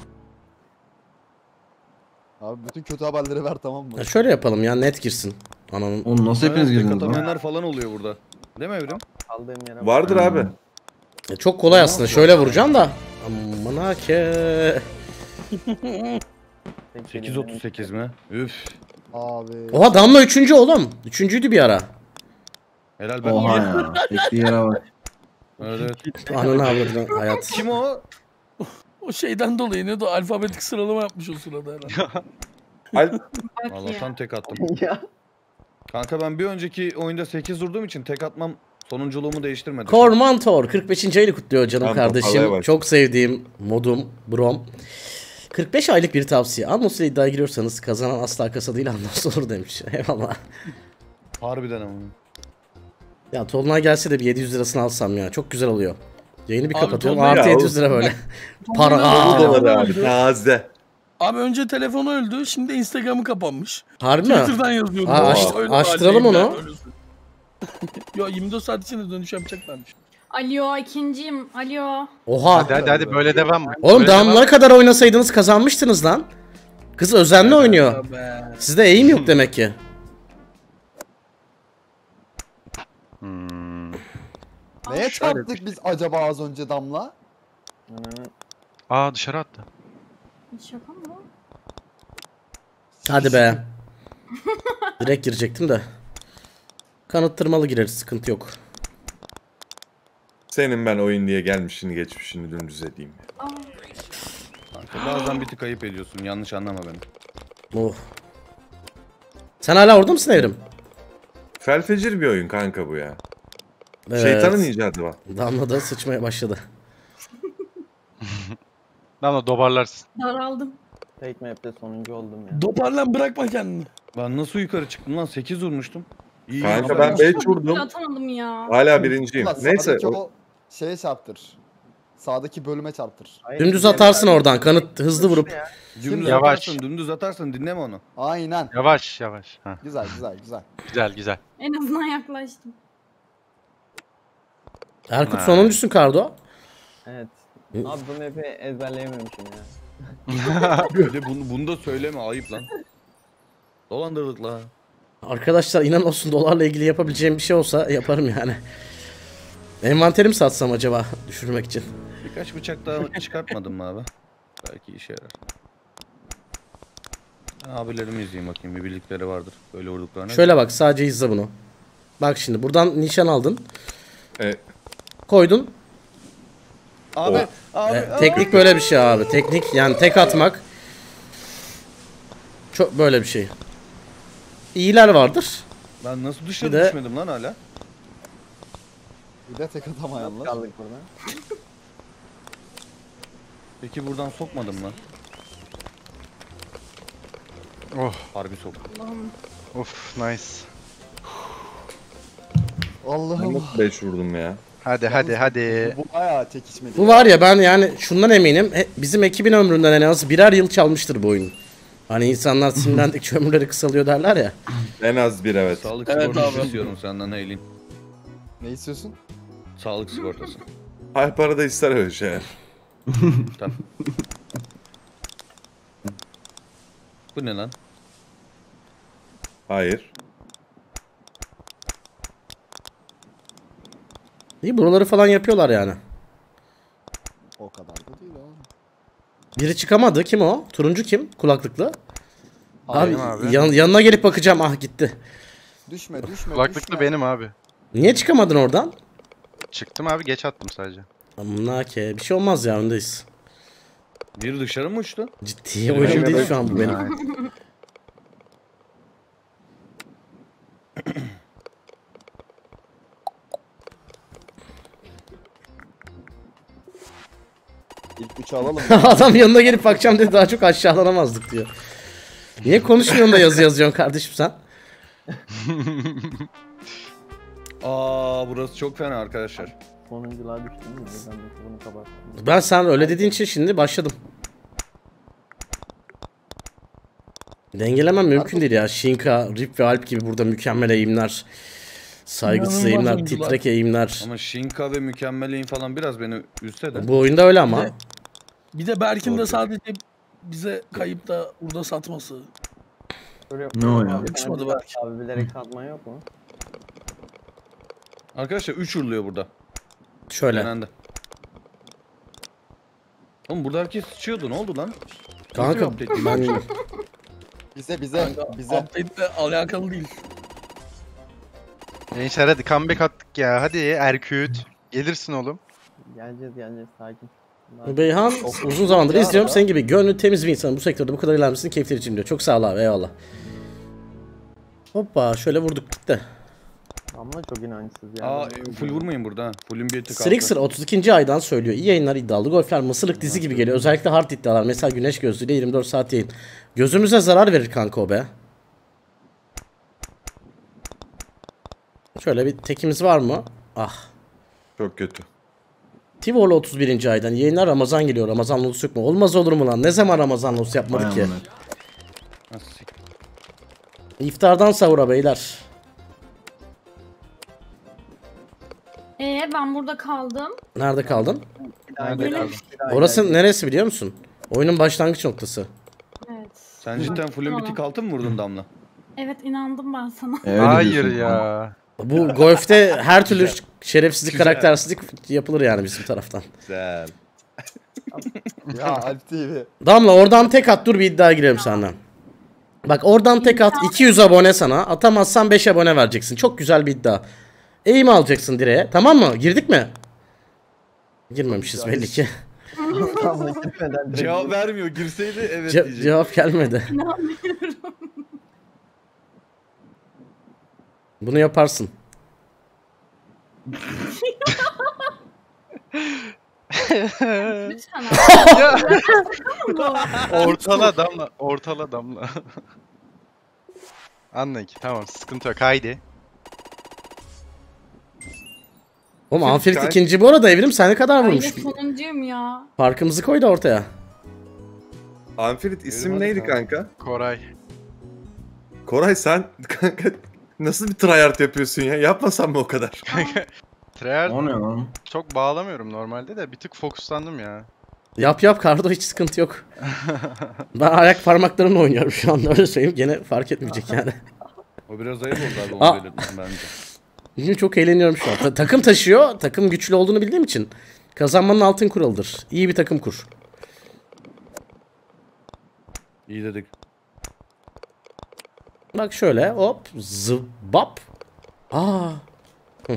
Abi bütün kötü haberleri ver, tamam mı?
Ya şöyle yapalım ya, net girsin. Ananın.
Oğlum nasıl hepiniz
Evet, tek
girdiniz lan?
atamayanlar falan oluyor burada. Değil mi Evrim?
Kaldığım yere bak.
Vardır abi.
E, çok kolay aslında. Şöyle vuracağım da. Aman ha ke.
sekiz otuz sekiz mi? Üf.
Abi.
Oha Damla üçüncü oğlum. Üçüncüydü bir ara.
Helal ben.
Oha ya. Çektiği yere bak.
Evet.
Ananı avradını hayat.
Kim o?
O şeyden dolayı ne de alfabetik sıralama yapmış o sırada herhalde.
Alp
Bak
Allah'tan
ya.
tek attım.
Ya.
Kanka ben bir önceki oyunda sekiz vurduğum için tek atmam sonunculuğumu değiştirmedi.
Kormantor kırk beşinci ayını kutluyor canım
Tamam, toparlaya
kardeşim.
bak.
Çok sevdiğim modum Brom. kırk beş aylık bir tavsiye. Anonsla iddiaya giriyorsanız kazanan asla kasa değil anons olur demiş. Eyvallah.
Harbiden ama.
Ya Tolunay gelse de bir yedi yüz lirasını alsam ya. Çok güzel oluyor. Yayını bir
Abi
kapatıyorum.
Tolunay
Artı
ya,
yedi yüz lira böyle. Para.
Tolunay
Aa,
da-
dolar abi.
öldü.
Taze.
Abi önce telefonu öldü, şimdi Instagram'ı kapanmış.
Harbi mi?
Twitter'dan yazıyordu.
Aa, aç-
Öyle
açtıralım
haldeyim
onu.
ben, öyle. Yo yirmi dört saat içinde dönüş yapacaklarmış.
Alo ikinciyim. Alo.
Oha.
Hadi hadi hadi böyle devam.
Oğlum
Böyle
Damla
devam.
kadar oynasaydınız kazanmıştınız lan. Kız özenli oynuyor.
Ya be.
Sizde eğim yok demek ki.
Hmm.
Neye çarptık biz acaba az önce Damla?
Aa dışarı attı.
Şaka mı?
Hadi be. Direkt girecektim de. Kanıttırmalı gireriz, sıkıntı yok.
Senin ben oyun diye gelmişini geçmişini dümdüz edeyim.
Aa,
Kanka bazen bir tık ayıp ediyorsun. Yanlış anlama beni.
Oh. Sen hala orada mısın Evrim?
Felfecir bir oyun kanka bu ya.
Evet.
Şeytanın icadı var.
Damla da sıçmaya başladı.
Lan o dobarlarsın.
daraldım.
Take map'te sonuncu oldum ya.
Doparlan bırakma kendini.
Ben nasıl yukarı çıktım lan? sekiz vurmuştum. İyi.
Kanka
ama
ben beş vurdum.
Atamadım ya.
Hala birinciyim.
Ulan
Neyse.
sağdaki
o-
o şeye çarptır. Sağdaki bölüme çarptır.
Hayır,
Dümdüz
diğer-
atarsın oradan, kanıt hızlı vurup.
Dümdüz
Yavaş.
atarsın, dümdüz atarsın. Dinleme onu.
Aynen.
Yavaş yavaş. Ha.
Güzel güzel güzel.
Güzel güzel.
En azından yaklaştım.
Erkut
Ha.
sonuncusun Kardo.
Evet. Abi bu map'i ezberleyememişim ya.
Böyle bunu, bunu da söyleme, ayıp lan. Dolandırdık la.
Arkadaşlar inan olsun dolarla ilgili yapabileceğim bir şey olsa yaparım yani. Envanterimi satsam acaba düşürmek için.
Birkaç bıçak daha çıkartmadım mı abi? Belki işe yarar. Ben abilerimi izleyeyim bakayım, bir bildikleri vardır. Böyle vurduklarına.
Şöyle bak, sadece izle bunu. Bak şimdi buradan nişan aldın.
E,
Koydun.
Abi, abi,
E, teknik böyle bir şey abi. Teknik yani tek atmak. Çok böyle bir şey. İyiler vardır.
Ben nasıl dışarı
Bir de-
düşmedim lan hala?
Bir de tek atamayanlar.
Kaldık burada.
Peki buradan sokmadım lan.
Oh.
Harbi sok.
Allah'ım.
Of nice.
ben
Allah'ım.
nasıl beş vurdum ya?
Hadi hadi hadi.
Bu bayağı çekişmeli.
Bu var ya, ben yani şundan eminim. he- Bizim ekibin ömründen en az birer yıl çalmıştır bu oyun. Hani insanlar sinirlendikçe ömürleri kısalıyor derler ya.
En az bir evet.
Sağlık
Evet
sigortası
abi.
istiyorum senden Eylin.
Ne istiyorsun?
Sağlık sigortası.
Her parada ister öyle şeyler.
Tamam. Bu ne lan?
Hayır.
İyi, buraları falan yapıyorlar yani.
O kadar da değil oğlum.
Biri çıkamadı. Kim o? Turuncu kim? Kulaklıklı. Abi,
Benim abi.
yan- yanına gelip bakacağım. Ah gitti.
Düşme düşme
Kulaklıklı
düşme.
benim abi.
Niye çıkamadın oradan?
Çıktım abi geç attım sadece.
Amına ke. Bir şey olmaz ya, öndeyiz.
Biri dışarı mı uçtu?
Ciddi oyun değil şu an bu benim.
Evet.
İlk üçü alalım.
Adam yanına gelip bakacağım dedi, daha çok aşağılanamazdık diyor. Niye konuşmuyorsun da yazı yazıyorsun kardeşim sen?
Aa, burası çok fena arkadaşlar.
Sonunculuğa düştüm mü? Ben de bunu kapattım.
Ben sen öyle dediğin için şimdi başladım. Dengelemem mümkün değil ya. Shinka, Rip ve Alp gibi burada mükemmel eğimler. Saygısız
İnanılmaz
eğimler,
oyuncular.
titrek eğimler.
Ama Shinka ve mükemmeleyin falan biraz beni üzse de.
Bu oyunda öyle ama.
de- Bir de Berk'in de
Doğru.
sadece bize kayıp da burada satması.
Böyle
Ne o ya?
Yakışmadı belki.
Abi bilerek satman yok mu?
Arkadaşlar üç vuruluyor burada.
Şöyle.
Denendi. Oğlum burada herkes sıçıyordu. Ne oldu lan?
Kanka
Nasıl bir update?
ben
Bize bize bize.
Update'le alakalı değil.
Gençler hadi comeback attık ya. Hadi Erkut. Gelirsin oğlum.
Geleceğiz geleceğiz sakin.
Beyhan uzun zamandır
Ya
izliyorum.
ya.
Senin gibi gönlü temiz bir insan. Bu sektörde bu kadar ilerlemesini keyifleri için diyor. Çok sağ ol abi, eyvallah. Hoppa şöyle vurduk gitti.
Ama çok inançsız ya.
Aa full vurmayın burada ha. Full'ün bir tık altı.
Strixer otuz ikinci aydan söylüyor. İyi yayınlar, iddialı golfler, mısırlık dizi gibi geliyor. Özellikle hard iddialar. Mesela güneş gözlüğüyle yirmi dört saat yayın. Gözümüze zarar verir kanka o be. Şöyle bir tekimiz var mı? Ah.
Çok kötü.
Tivor'la otuz birinci aydan yayınlar, Ramazan geliyor. Ramazan losu yok mu? Olmaz olur mu lan? Ne zaman Ramazan losu yapmadık ki?
Nasıl sik-
İftardan sahura beyler.
Ee ben burada kaldım.
Nerede kaldın?
Nerede
Gelin.
kaldın?
Orası neresi biliyor musun? Oyunun başlangıç noktası.
Evet.
Sen cidden full'ün bir tık altı mı vurdun Damla?
Evet inandım ben sana.
Hayır ya.
Bu golfte her türlü şerefsizlik, karaktersizlik yapılır yani bizim taraftan.
Güzel.
Ya Alp T V.
Damla oradan tek at, dur bir iddia girelim senden. Bak oradan tek at, iki yüz abone sana. Atamazsan beş abone vereceksin. Çok güzel bir iddia. Eğim alacaksın direğe. Tamam mı? Girdik mi? Girmemişiz belli ki.
Cevap vermiyor. Girseydi evet
Ce-
diyecek.
cevap gelmedi.
İnanmıyorum.
Bunu yaparsın.
Lütfen abi.
Ortala damla. Ortala damla. Anla ki tamam sıkıntı yok haydi.
Oğlum Anfirit
Gayet-
ikinci bu arada, Evrim sen ne kadar
Ay ne
vurmuş?
sonuncuyum ya.
Farkımızı koy da ortaya.
Anfirit isim
hadi
neydi
kanka.
kanka?
Koray.
Koray sen kanka nasıl bir tryhard yapıyorsun ya? Yapmasan mı o kadar?
Treyer
O ne lan?
çok bağlamıyorum normalde de bir tık fokuslandım ya.
Yap yap Kardo, hiç sıkıntı yok. Ben ayak parmaklarımla oynuyorum şu anda, öyle söyleyeyim. Gene fark etmeyecek yani.
O biraz ayıp oldu abi,
Aa.
onu belirttim bence.
Bugün çok eğleniyorum şu an. Ta- takım taşıyor. Takım güçlü olduğunu bildiğim için. Kazanmanın altın kuralıdır. İyi bir takım kur.
İyi dedik.
Bak şöyle hop zıbap. Aa. Hı.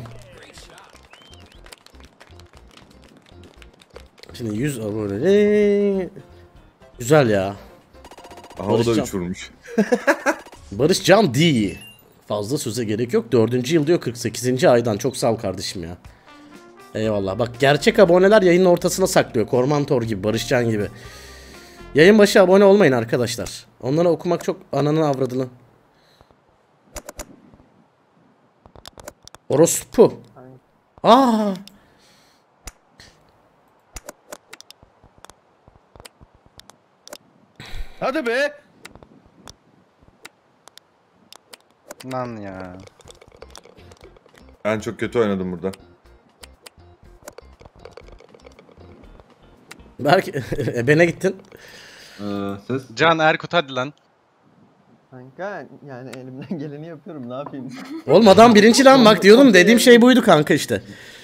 Şimdi yüz abone. Güzel ya.
Aha o da
Barışcan.
üç vurmuş.
Barış Can D. Fazla söze gerek yok. Dördüncü yıl diyor, kırk sekizinci aydan. Çok sağ ol kardeşim ya. Eyvallah. Bak gerçek aboneler yayının ortasına saklıyor. Kormantor gibi, Barışcan gibi. Yayın başı abone olmayın arkadaşlar. Onlara okumak çok ananın avradını. Orospu. Aa.
Hadi be.
Lan ya.
Ben çok kötü oynadım burada.
Belki ebene gittin.
Ee, ses.
Can Erkut hadi lan.
Kanka yani elimden geleni yapıyorum ne yapayım.
Oğlum adam birinci lan, bak diyordum, dediğim şey buydu kanka işte.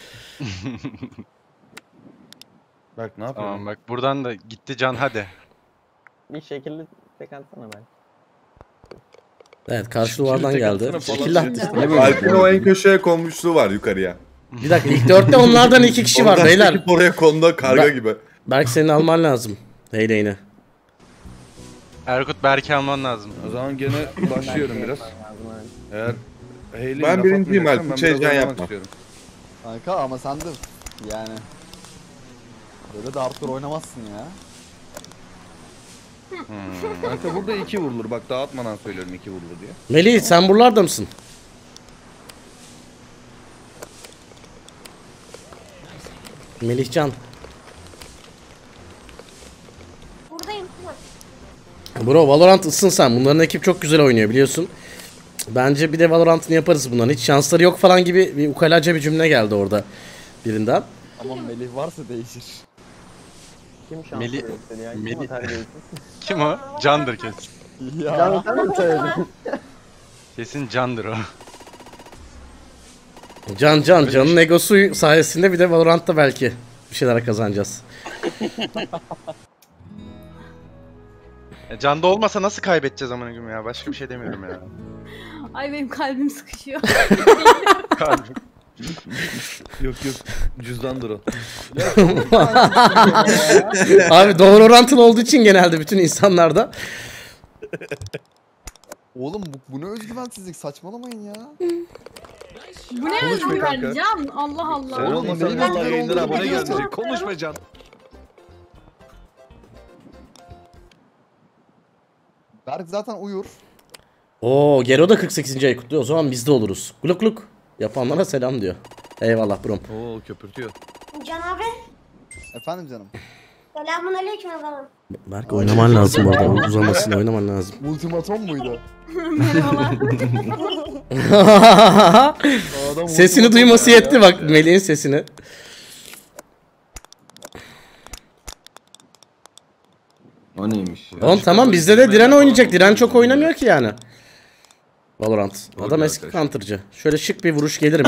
Bak ne yapıyorsun?
Tamam bak buradan da gitti Can hadi.
Bir şekilde tek atsana ben.
Evet, karşı duvardan
tek
geldi.
atsana falan.
Şekilli attı.
Niye böyle
Alp'in o en köşeye konmuşluğu var yukarıya.
Bir dakika, ilk dörtte onlardan iki kişi var
Ondan
beyler.
çekip oraya konuda karga
Ben-
gibi.
Belki senin alman lazım. Heyleğini.
Erkut Berk'i alman lazım.
O zaman gene başlıyorum biraz. Eğer Hayley'in
Ben
laf
birinciyim
atmayacaksan
Alp, hiç
ben biraz
heyecan
oynamak
yapma.
istiyorum.
Kanka ama sen de yani böyle de hardcore oynamazsın ya.
Kanka burada iki vurulur. Bak dağıtmadan söylüyorum iki vurulur diye.
Melih sen buralarda mısın? Melihcan.
Buradayım.
Bro Valorant ısın sen. Bunların ekip çok güzel oynuyor biliyorsun. Bence bir de Valorant'ını yaparız bunların. Hiç şansları yok falan gibi bir ukalaca bir cümle geldi orada birinden.
Ama Melih varsa değişir.
Kim şanslı
Meli-
gösteri ya? Kim
Meli-
o terbiyesiz?
Kim o? Candır kesin.
Ya.
Can sen mi söyledin?
Kesin Candır o.
Can Can. Can'ın egosu sayesinde bir de Valorant'ta belki bir şeyler kazanacağız.
Ya Canda olmasa nasıl kaybedeceğiz amına koyayım ya? Başka bir şey demiyorum ya.
Ay benim kalbim sıkışıyor.
Kalbim.
Yok yok cüzdandır o.
Abi doğru orantılı olduğu için genelde bütün insanlarda.
Oğlum bu, bu ne özgüvensizlik, saçmalamayın ya.
Bu ne
Konuşma
özgüven
kanka.
Can? Allah Allah.
Sen
Oğlum,
olmasan
benim
vallahi
özgüven
yayınlara
olduğunu
abone
biliyorsun.
gelmeyecek. Konuşma Can.
Berk zaten uyur.
Oo Gero da kırk sekizinci ayı kutluyor. O zaman biz de oluruz. Gluk gluk. Yapanlara selam diyor. Eyvallah brom.
Oo köpürtüyor.
Can abi.
Efendim canım.
Selamun aleyküm efendim.
Berk oynaman lazım bu arada. Uzamasın oynaman lazım.
Ultimatom muydu?
Merhabalar.
Adam
Sesini
ultimatom
duyması
ya.
yetti bak Melih'in sesini.
O neymiş ya?
Oğlum tamam bizde de Diren oynayacak. Diren çok oynamıyor ki yani. Valorant.
Doğru
Adam
bir
eski
arkadaş.
counter'cı. Şöyle şık bir vuruş gelir mi?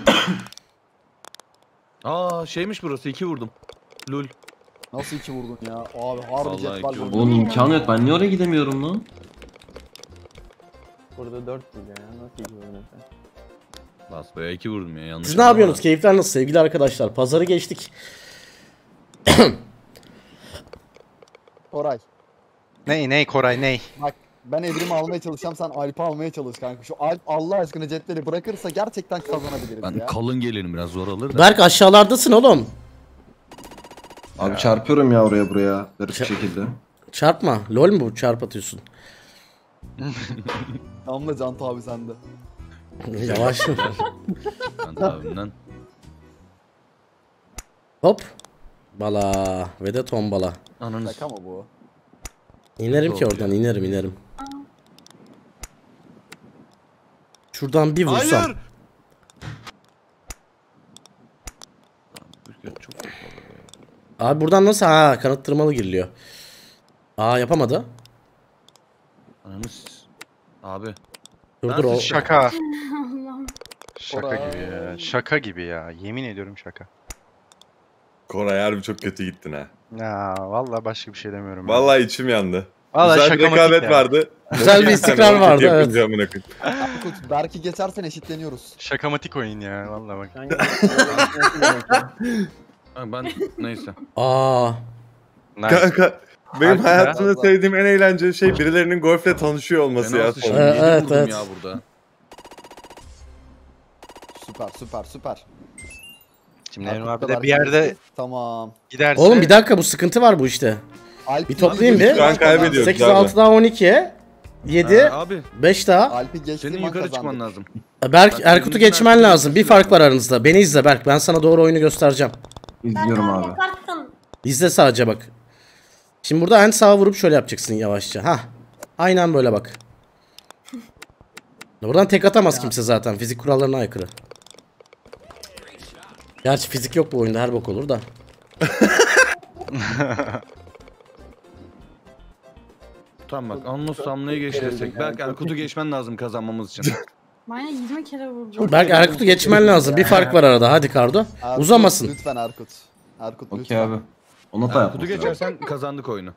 Aa şeymiş burası iki vurdum. Lul.
Nasıl iki vurdun ya? Abi harbi
Vallahi
jet
iki
var.
vurdum.
Oğlum imkanı yok. Ben niye oraya gidemiyorum lan?
Burada dört vuruyor ya. Nasıl iki vuruyor sen?
Bas be iki vurdum ya yanlış.
Siz ne yapıyorsunuz? Keyifler nasıl sevgili arkadaşlar? Pazarı geçtik.
Koray.
Ney ney Koray ney?
Bak ben Evrim'i almaya çalışacağım, sen Alp'i almaya çalış kanka. Şu Alp Allah aşkına jetleri bırakırsa gerçekten kazanabiliriz
Ben
ya.
kalın gelinim biraz zor alır da.
Berk aşağılardasın oğlum.
Abi çarpıyorum ya oraya buraya. Garip bir şekilde.
Çarpma. Lol mu bu? Çarp atıyorsun.
Damla Can abi sende.
Yavaş.
Ben abimden.
Hop. Bala. Ve de tombala.
Ananı
Şaka mı bu?
İnerim ki
Yok
oradan
ya.
inerim inerim. Şuradan bir vursam.
Hayır. Çok
Abi buradan nasıl? Ha kanıttırmalı giriliyor. Aa yapamadı.
Ananı s- Abi.
Dur
Ben
dur o.
siz
Şaka.
Allah'ım.
Şaka
Koray.
gibi ya. Şaka gibi ya. Yemin ediyorum şaka.
Koray harbi çok kötü gittin ha.
Ya vallahi başka bir şey demiyorum.
Vallahi içim yandı.
Vallahi
Güzel bir
şakamatik
rekabet
ya.
vardı.
Güzel bir istikrar
Sen
vardı,
yapınca
evet.
amına koyayım.
Erkut, Berk'i geçersen eşitleniyoruz.
Şakamatik oyun ya vallahi bak.
Şu an nasıl demek ya?
Ha, ben neyse.
Aa.
Nice.
Kanka benim
Harbiden.
hayatımda
Vallahi.
sevdiğim en eğlenceli şey birilerinin golfle tanışıyor olması
Fena
ya.
sıçtım.
Ee,
Yedi
evet,
vurdum
evet.
ya burada.
Süper süper süper.
Şimdi Evrim
Erkut
abi de
kadar
bir yerde
gitti. Tamam.
giderse.
Oğlum bir dakika bu sıkıntı var bu işte.
Alp
Bir toplayayım bir.
Şu an kaybediyoruz
sekiz
abi.
altı daha on iki. yedi.
Ha, abi
beş daha.
Alp'i geçtiğim
senin
an
yukarı
kazandık.
çıkman lazım.
Berk
Bak,
Erkut'u
senin
geçmen
Erkut'u
lazım. Bir
geçmen
fark var aranızda. Beni izle Berk. Ben sana doğru oyunu göstereceğim.
İzliyorum abi.
Yaparsın.
İzle sadece bak. Şimdi burada en sağa vurup şöyle yapacaksın yavaşça. Ha. Aynen böyle bak. Buradan tek atamaz kimse zaten. Fizik kurallarına aykırı. Gerçi fizik yok bu oyunda. Her bok olur da.
Tamam bak Anlos Samla'yı geç desek. Belki Erkut'u geçmen lazım kazanmamız için.
Bana yirmi kere vurdu.
Berk Erkut'u geçmen lazım. Bir fark var arada. Hadi Kardo.
Erkut,
Uzamasın.
Lütfen Erkut. Erkut
Okey
lütfen.
abi. Ona da
Erkut'u
yapması lazım.
geçersen kazandık oyunu.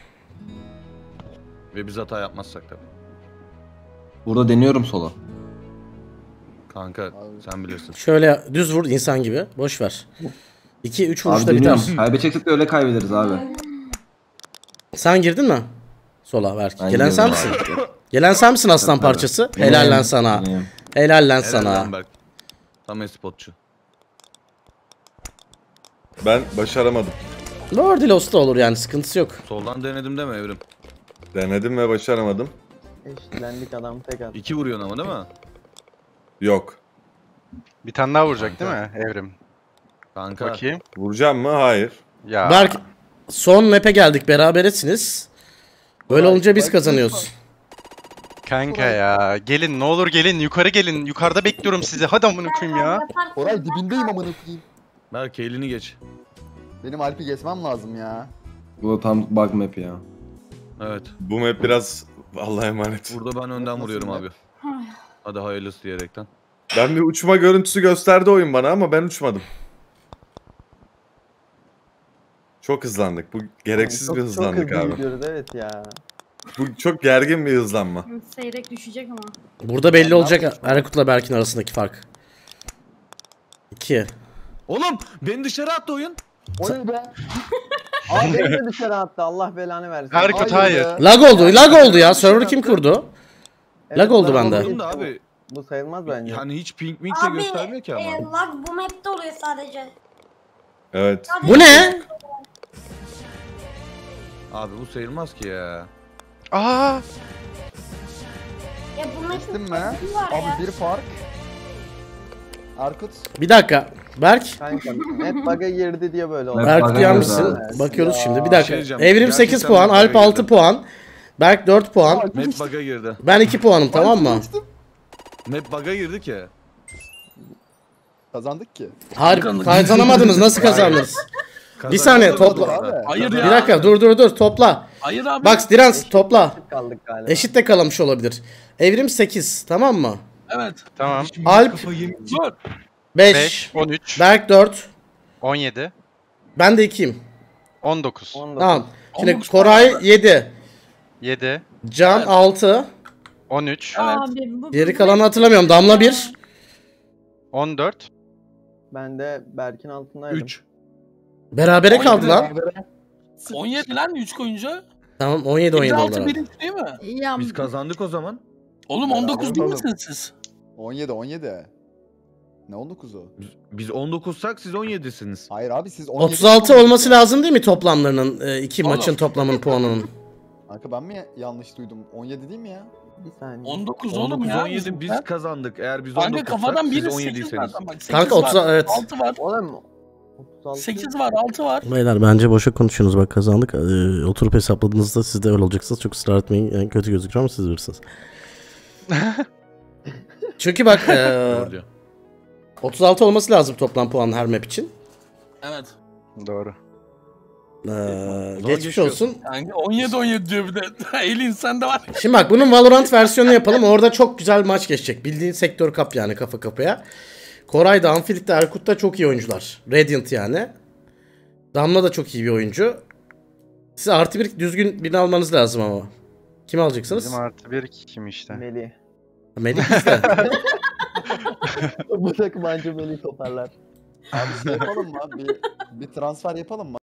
Ve biz hata yapmazsak tabii.
Burada deniyorum sola.
Kanka sen bilirsin.
Şöyle düz vur insan gibi. Boş ver. iki üç
Abi
vuruşta biter.
deniyorum. Kaybedeceksek de öyle kaybederiz abi.
Sen girdin mi? Sola Berk.
Ben
Gelen sen
gidiyorum
misin?
abi.
Gelen sen misin aslan
Tabii.
parçası?
Deneyim,
Helal lan sana.
deneyim.
Helal lan
Helal
sana.
lan Berk. Tam espotçu.
Ben başaramadım.
Lord Lost da olur yani sıkıntısı yok.
Soldan denedim deme Evrim.
Denedim ve başaramadım.
Eşitlendik adam tek at.
İki vuruyorsun ama değil mi?
Yok.
Bir tane daha vuracak değil mi Evrim?
Kanka.
Bakayım.
Vuracağım mı? Hayır.
Ya.
Berk son map'e geldik berabersiniz. Böyle olunca biz kazanıyoruz.
Kanka ya. Gelin ne olur gelin. Yukarı gelin. Yukarıda bekliyorum sizi. Hadi amına koyayım ya.
Yaparsın.
Koray dibindeyim amına koyayım.
Berk elini geç.
Benim Alp'i geçmem lazım ya.
Bu da tam bug map ya.
Evet.
Bu map biraz Allah'a emanet.
Burada ben önden
Nasıl
vuruyorum
map?
abi. Hadi hayırlısı diyerekten.
Ben bir uçma görüntüsü gösterdi oyun bana ama ben uçmadım. Çok hızlandık. Bu gereksiz
Çok-
bir hızlandık
çok hızlı
abi.
gidiyoruz, evet ya.
Bu çok gergin bir hızlanma.
Seyrek düşecek ama.
Burada belli olacak Erkut'la Berk'in arasındaki fark. iki.
Oğlum beni dışarı attı oyun.
O ne be?
Abi beni de dışarı attı, Allah belanı versin.
Erkut hayır.
be.
Lag oldu. Lag oldu ya. Server kim kurdu?
Evet,
lag oldu
bu-
bende.
Oğlum da abi.
Bu sayılmaz bence.
Yani hiç ping ping de
Abi
göstermiyor ki
e,
ama.
lag bu map'te oluyor sadece.
Evet.
Bu ne?
Abi bu sayılmaz ki ya.
Aa!
Ya bu
Kestin
map'in
mi?
var ya.
Abi bir fark. Erkut.
Bir dakika. Berk.
Kanka net bug'a girdi diye böyle oldu.
Evet,
Erkut
bug'a
yanmışsın.
girdi
Bakıyoruz
Ya.
şimdi. Bir
Bir
dakika.
şey diyeceğim.
Evrim sekiz
Gerçekten
puan.
bug'a
Alp altı
girdi.
puan. Berk dört puan.
Map bug'a girdi.
Ben iki puanım, tamam mı?
Map bug'a girdi ki.
Kazandık ki.
Hayır,
Kazandık.
kazanamadınız. Nasıl kazandınız? Bir saniye, topla.
Abi.
Hayır
Bir
ya.
dakika, dur dur dur, topla.
Hayır abi.
Bak Dirans, topla.
Kaldık galiba.
Eşit de kalamış olabilir. Evrim sekiz, tamam mı?
Evet.
Tamam.
Alp
Dur.
beş.
beş, on üç,
Berk dört.
on yedi,
Ben de ikiyim.
on dokuz,
on dokuz.
Tamam. Şimdi
on dokuz
Koray
puan.
yedi.
yedi,
Can
Evet.
altı.
on üç,
Evet.
Abi bu
Geri kalanı hatırlamıyorum. Damla bir.
on dört,
Ben de Berk'in altındaydım.
üç.
Berabere kaldı lan.
on yedi lan üç koyunca.
Tamam on yedi on yedi oldu.
altı
herhalde.
birinci değil mi?
Ya
Biz kazandık o zaman.
Oğlum on dokuz
Beraber
değil
olalım.
misiniz siz?
on yedi on yedi. Ne on dokuzu?
Biz on dokuzsak siz on yedisiniz.
Hayır abi siz on yedi.
otuz altı olması lazım değil mi toplamlarının? e, iki
Oğlum.
maçın toplamının puanının.
Kanka ben mi yanlış duydum? on yedi değil mi ya?
Bir saniye.
on dokuz
on
oğlum
dokuz
ya.
on yedi biz
bizimkiler.
kazandık. Eğer biz on
Kanka
dokuzsak
kafadan
siz
biri
on
sekiz
yediyseniz.
zaten bak. sekiz
Kanka
var,
otuz evet.
altı var.
Oğlum otuz altı.
sekiz var, altı var.
Beyler bence boşa konuşuyorsunuz, bak kazandık. Ee, oturup hesapladığınızda siz de öyle olacaksınız. Çok ısrar etmeyin. Yani kötü gözüküyor ama siz bilirsiniz. Çünkü bak ee,
Doğru diyor.
otuz altı olması lazım toplam puan her map için.
Evet.
doğru.
Ee,
Zor
geçmiş
geçiyor.
olsun.
Kanka on yedi on yedi diyor bir de. Elin sende var.
Şimdi bak bunun Valorant versiyonunu yapalım. Orada çok güzel maç geçecek. Bildiğin sektör kap yani, kafa kafaya. Koray da, Anfilit de, Erkut da çok iyi oyuncular. Radiant yani. Damla da çok iyi bir oyuncu. Size artı bir düzgün birini almanız lazım ama. Kim alacaksınız?
Bizim artı bir kim işte.
Melih.
Melih bizde.
Bu takım anca Melih toparlar.
Abi şey yapalım mı? Bir, bir transfer yapalım mı?